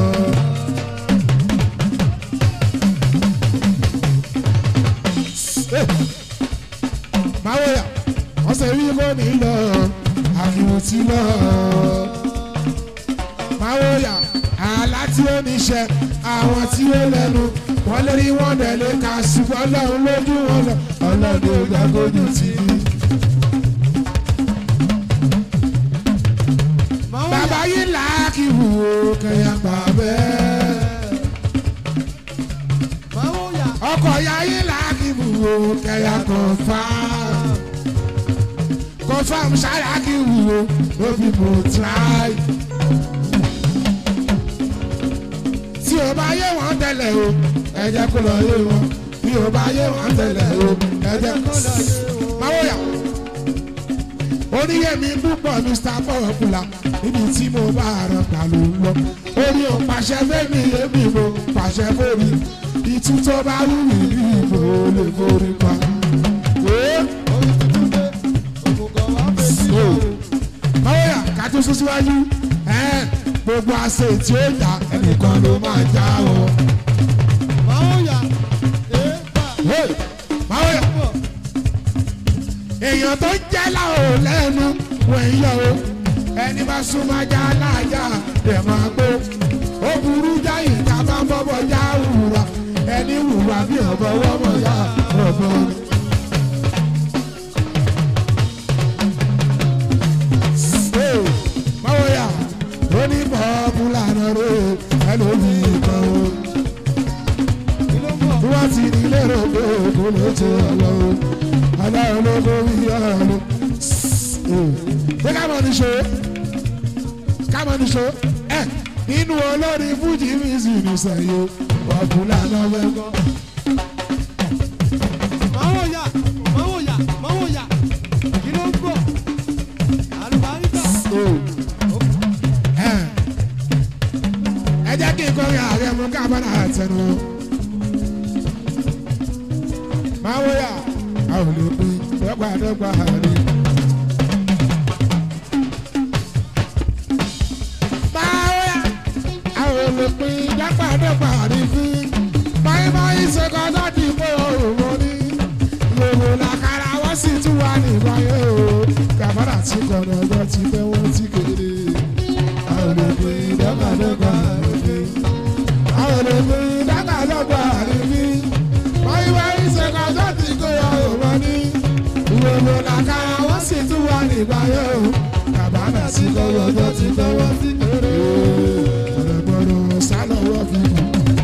Máwòyà, wọ́n ṣe wí kó ní lọ, Akíwù ti lọ. Máwòyà, àlá tí ó níṣẹ́, àwọn tí ó lẹ́nu, wọ́n lè rí wọ́n dẹ̀ lè ka ṣùgbọ́n Ọlọ́run lójú wọn lọ, Ọlọ́run ò gbà kójú tì í. Bàbá yìí làákìwù kẹyà gbà bẹ́ẹ̀. Ọkọ̀ ya yìí làákìwù kẹyà confirm. Confirm ṣáláàkìwù ló fi mò try. Tí o bá yé wọn tẹ́lẹ̀ o, ẹ jẹ́ kó lọ yé wọn. Bí o bá yé wọn tẹ́lẹ̀ o, ẹ jẹ́ kó lọ yé wọn. Máwòyà. Oníyẹ̀mí púpọ̀ Mister Popular níbi tí mo bá rán pàlú lọ. Orí ò pàṣẹ fẹ́mi èmi mo pàṣẹ fórí. Ìtú tó bá wù mí ní ìbò lè forí pa. Máwòyà ká tó sún síwájú. Gbogbo àṣẹ tí ó jà ẹnìkan ló máa já o. Máwòyà. Máwòyà. Èèyàn tó ń jẹ́ láò lẹ́nu wọ̀n yọ o. Ẹni bá súnmọ́ já láàjà rẹ̀ máa gbó. Ó burú jáyì ká bá ń bọ́bọ̀ já wùwà. Ẹni wùwà bí ọ̀bọ̀ wọ́mọ̀ yá ọ̀bọ̀. Máwòyà ó ní Popular náà rè é lórí ìkan o. Bí wọ́n ti ní lérò pé kò ló tó ọ̀lọ́ o. Aláwọ̀ ló lórí ọ̀rọ̀ ló. Ṣé ká mọ̀ ní ṣe? Ká mọ̀ ní ṣe? Ẹ nínú olórin Fújì music ní sẹ́yìn Popular náà fẹ́ gbọ́. Máwòyà, Máwòyà, Máwòyà, kí ló ń bọ̀? Àlùbáríkà. Ẹ jẹ́ kí n kọrin ààrẹ mú kábàánà àtẹnu. Máwòyà, a ò lè pín dọ́gbàdọ́gbà rí. Máwòyà, a ò lè pín dọ́gbàdọ́gbà rí fún. Báyìí báyìí ṣe kọ́ láti kó òun ní. Lòlò làkàrà wọ́n sì tún wà nígbàyẹ̀ o. Kábàánà ti kọ̀nà ọjọ́ ti fẹ́ wọ́n ti kéde. A ò lè pín dọ́gbàdọ́gbà rí fún. A ò lè pín dọ́gbàdọ́gbà rí fún. Báyìí báyìí ṣe kọ́ láti kó òun ní. Lòlò làkàrà wọ́n sì tún wà nígbàyẹ̀ o. Kábàánà ti kọ̀nà ọjọ́ ti fẹ́ wọ́n ti kéde. Ọ̀rẹ́gbọ̀rọ̀ sálọ̀wọ́ fi kù.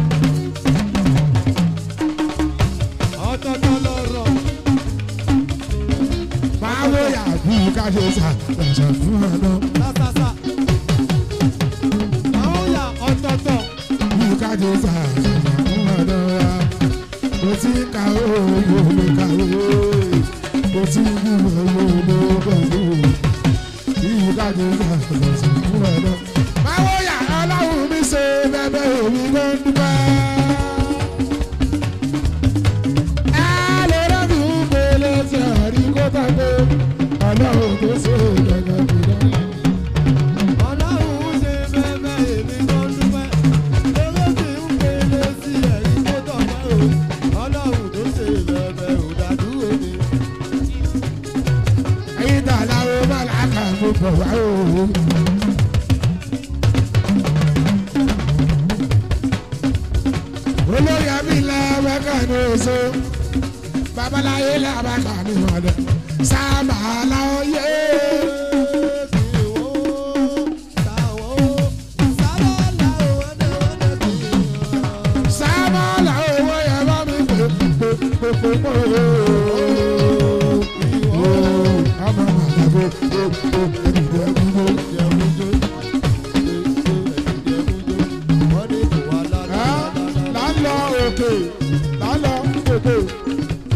Ọ̀tọ̀ọ̀tọ̀ lọ̀rọ̀. Máwòyà bí káṣe sà lọ́sọ̀ fún ọ̀nà. Sásásá. Máwòyà ọ̀tọ̀ọ̀tọ̀. Bí káṣe sà lọ́sọ̀ fún ọ̀nà. Mo ti ń ka owó ló kàwé. Mo ti ń gbúmọ̀ owó ló gbọ̀ngbò. Bí káṣe sà lọ́sọ̀ fún ọ̀nà. Máwòyà ọlọ́run mi ṣe bẹ́ẹ̀ èmi ló ń dúpẹ́. Ẹ lè rẹ́ mi ń gbélé tí àrí kó tàgbé. Ọlọ́run tó ṣe gẹ́gẹ́ bí dáná. Ọlọ́run ṣe bẹ́ẹ̀ èmi tó ń dúpẹ́. Lọ́wọ́ tí ń pèlè sí ẹ̀yìn tó tọ̀pẹ́ o. Ọlọ́run tó ṣe bẹ́ẹ̀ ò dádúró ni. Ẹyin dàda wo má làákà mo bọ̀ wá o. Olórí àbí làbàkà ní oṣù. Babaláyé làbàkà ní ọ̀dọ̀. Sábà láyé. Sábà láyé owó yẹn bá mi pè pè pè pè pè. Ọmọ màdà bò bò bò ẹnìyẹn gbogbo. Lálọ́ òkè lálọ́ òkè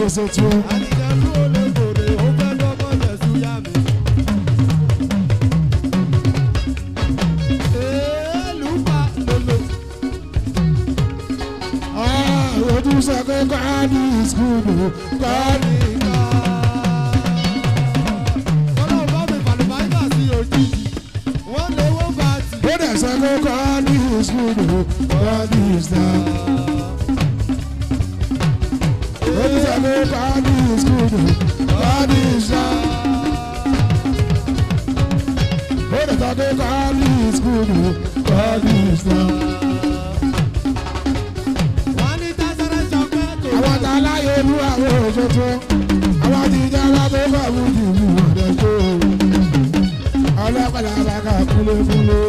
gbèsè tó. Àdìjẹ́lú olóògbé ó fẹ́ lọ́gbọ́n jẹ̀sú yá mi. Èèlú pa lolo. Ojú sọ pé God is good o, God is good. Ọlọ́run bá mi fàlùbáyà sí òjijì. Wọ́n lé wọ́n bá ti. Ó dẹ̀ sọ pé God is good o, God is good. Ojú sọ pé God is good o, God is good. Ó dẹ̀ sọ pé God is good o, God is good. Wọ́n ní tásárẹ́ sọ pé kò Àwọn tá a láyé olú àwọn òṣèṣe, àwọn tí ìjọba tó bá wù jù mí ọ̀dẹ̀ tó. Ọlọ́pàá làbàkà kúlékúlé.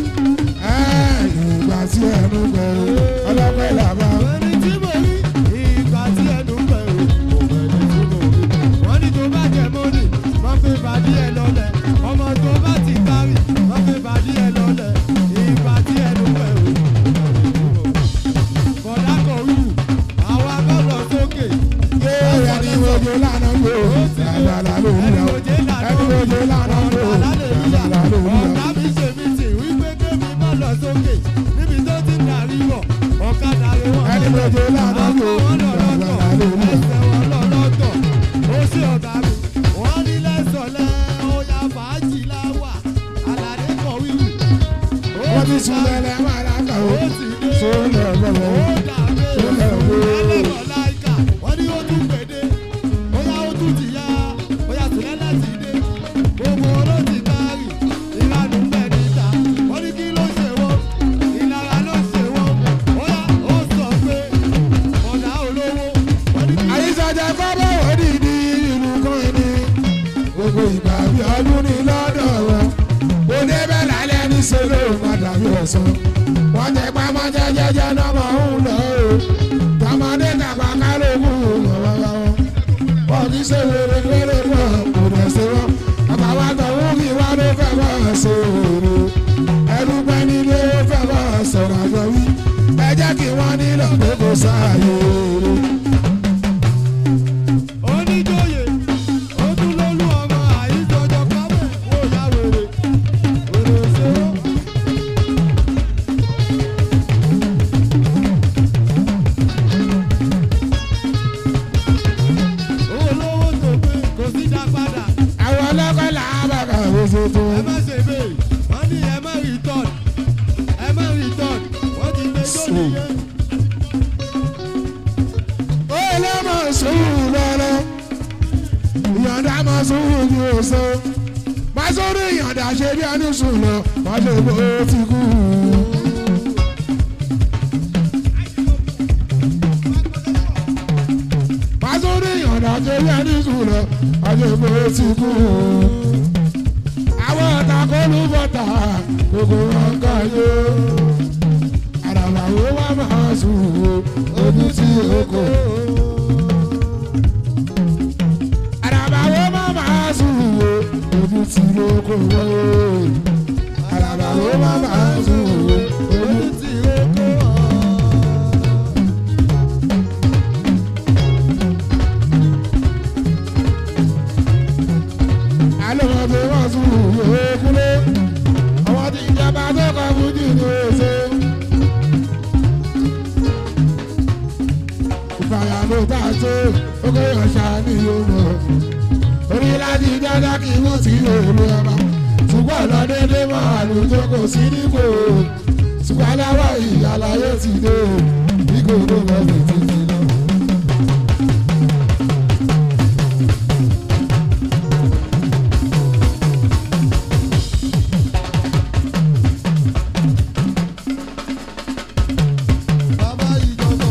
Ìgbà tí ẹnu bẹ̀rù, ọlọ́pàá làbà. ẹni tí mo rí ìgbà tí ẹnu bẹ̀rù kò bẹ̀rẹ̀ tí mo rí. Wọ́n ní tó bá jẹ mọ́nì, wọ́n fi bàdí ẹ lọ́lẹ̀. Ọmọ tó bá ti kárì, wọ́n fi bàdí ẹ lọ́lẹ̀. Ìgbà tí ẹnu bẹ̀rù kò bẹ̀rẹ̀ tí mo rí. Bọ̀dá kò rú, àwa gbọ́dọ̀ sókè. Ẹni mojú lánà lò, àgbàlá ló ń lọ. Ẹni mojú lánà lò, àgbàlá ló ń lọ. Ọ̀gá mi ṣe mí tì wípé kémi má lọ sókè níbi tó ti darí bọ̀. Ọ̀kadà rẹ̀ wọ́n Ẹni mojú lánà lò, àgbàlá ló ń lọ. ẹsẹ̀ wọn lọ lọ́tọ̀. Ó ṣe ọ̀gá mi, wọ́n ní lẹ́sọ̀lẹ́ ọ̀yà fàájì láwà. Àlàdé kọ̀ wíwù. Wọ́n ti sùn lẹ́lẹ́ máa lákà ó. Ó ti dé. Sùn lọ́wọ́. Ó dàbẹ̀ ẹlẹ́wọ̀ láìka. Wọ́n ní ó tún gbèdé. Bóyá ó tún ti yá. Bóyá tìlẹ́ láti dé. Gbogbo ló ti kárì. Ìlànà ń bẹ̀ níta. Wọ́n ní kí ló ṣe wọ́n. Ìlara ló ṣe wọ́n. Bóyá ó sọ pé ọ̀dà olówó. Wọ́n ní kí ló Àyíṣàjà kọ́bọ̀ òdìdí ìlú kan ní. Gbogbo ìgbà bí ọdún ní lọ́dọ̀ wọn. Ó débẹ̀ lálẹ́ ní sẹ́lẹ̀ òun àdàbí ọ̀sán. Wọ́n jẹ pamọ́ jẹ́jẹ́jẹ́ náà mọ̀ ń lọ o. Tọmọdé tàpá kálógún ọ̀wọ́ wọn. Wọ́n ti ṣe wèrè wèrè wọn kò dẹ̀ ṣe wọn. Bàbá wa tọ̀hún kí wá ló fẹ́ bọ́ ṣe òru. Ẹnu pẹ́ nílé ó fẹ́ bọ́ sọ̀rọ̀ àjọ wí. Ẹ jẹ́ kí wọ́n nílò pé kò sáàyè òru. oníjòyè ó tún lólú ọmọ àyíjọjọ kábẹ̀ ó yá wèrè wèrè òṣèré. olówó tó pé kò sí dá padà Àwọn ọlọ́kọ̀ làbàkà oṣù tó. ẹ má ṣe bẹ́ẹ̀ wọ́n ní ẹ má return ẹ má return wọ́n ti gbé lónìí yẹn. Ó lè mọ̀ sùúrù lọ́lọ́. Ìyọ̀ǹda mọ̀ sùúrù ní oṣù. Má sórí ìyọ̀ǹda ṣe bí ẹni sùn lọ. Má ṣe bó ti kú. Má sórí ìyọ̀ǹda ṣe bí ẹni sùn lọ. Má ṣe bó ti kú. Àwọn ọ̀tá kó ló bọ̀tà. Gbogbo wọn kà yó. Àràbà wo wá máa sùn o, ojú tí o kò. Àràbà wo má máa sùn o, ojú tí o kò wọ́. Àràbà wo má máa sùn o, ojú tí o kò wọ́. Àlọ́ bí wọ́n sùn o, kúlé. Àwọn tí ìjọba tó kọ fújì ní oṣù. Ìfàyàló tá a ṣe ókè ọ̀ṣà ní Yorùbá. Orí láti dáadáa kí wọ́n ti lè lo ọba. Ṣùgbọ́n lọ dédé máa lò tó kò sí nípò. Ṣùgbọ́n aláwọ̀ ìyàlàyé ti dé. Bí kò tó lọ sí títí lọ. bàbá ìjọba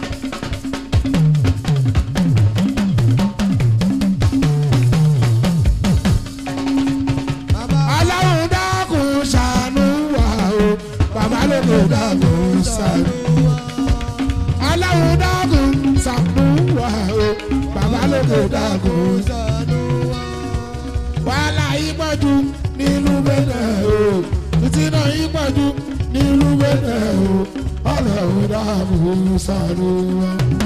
bàbá Ọlọ́run dákun ṣàánú wa o. Bàbá lóko dákun ṣàánú. Ọlọ́run dákun ṣàánú wa o. Bàbá lóko dákun ṣàánú. ṣàánú wa. Wàhálà yìí pọ̀jù nílùú bẹ̀rẹ̀ o. Ìtìná yìí pọ̀jù nílùú bẹ̀rẹ̀ o. Ọlọ́run dákun ṣàánú wa.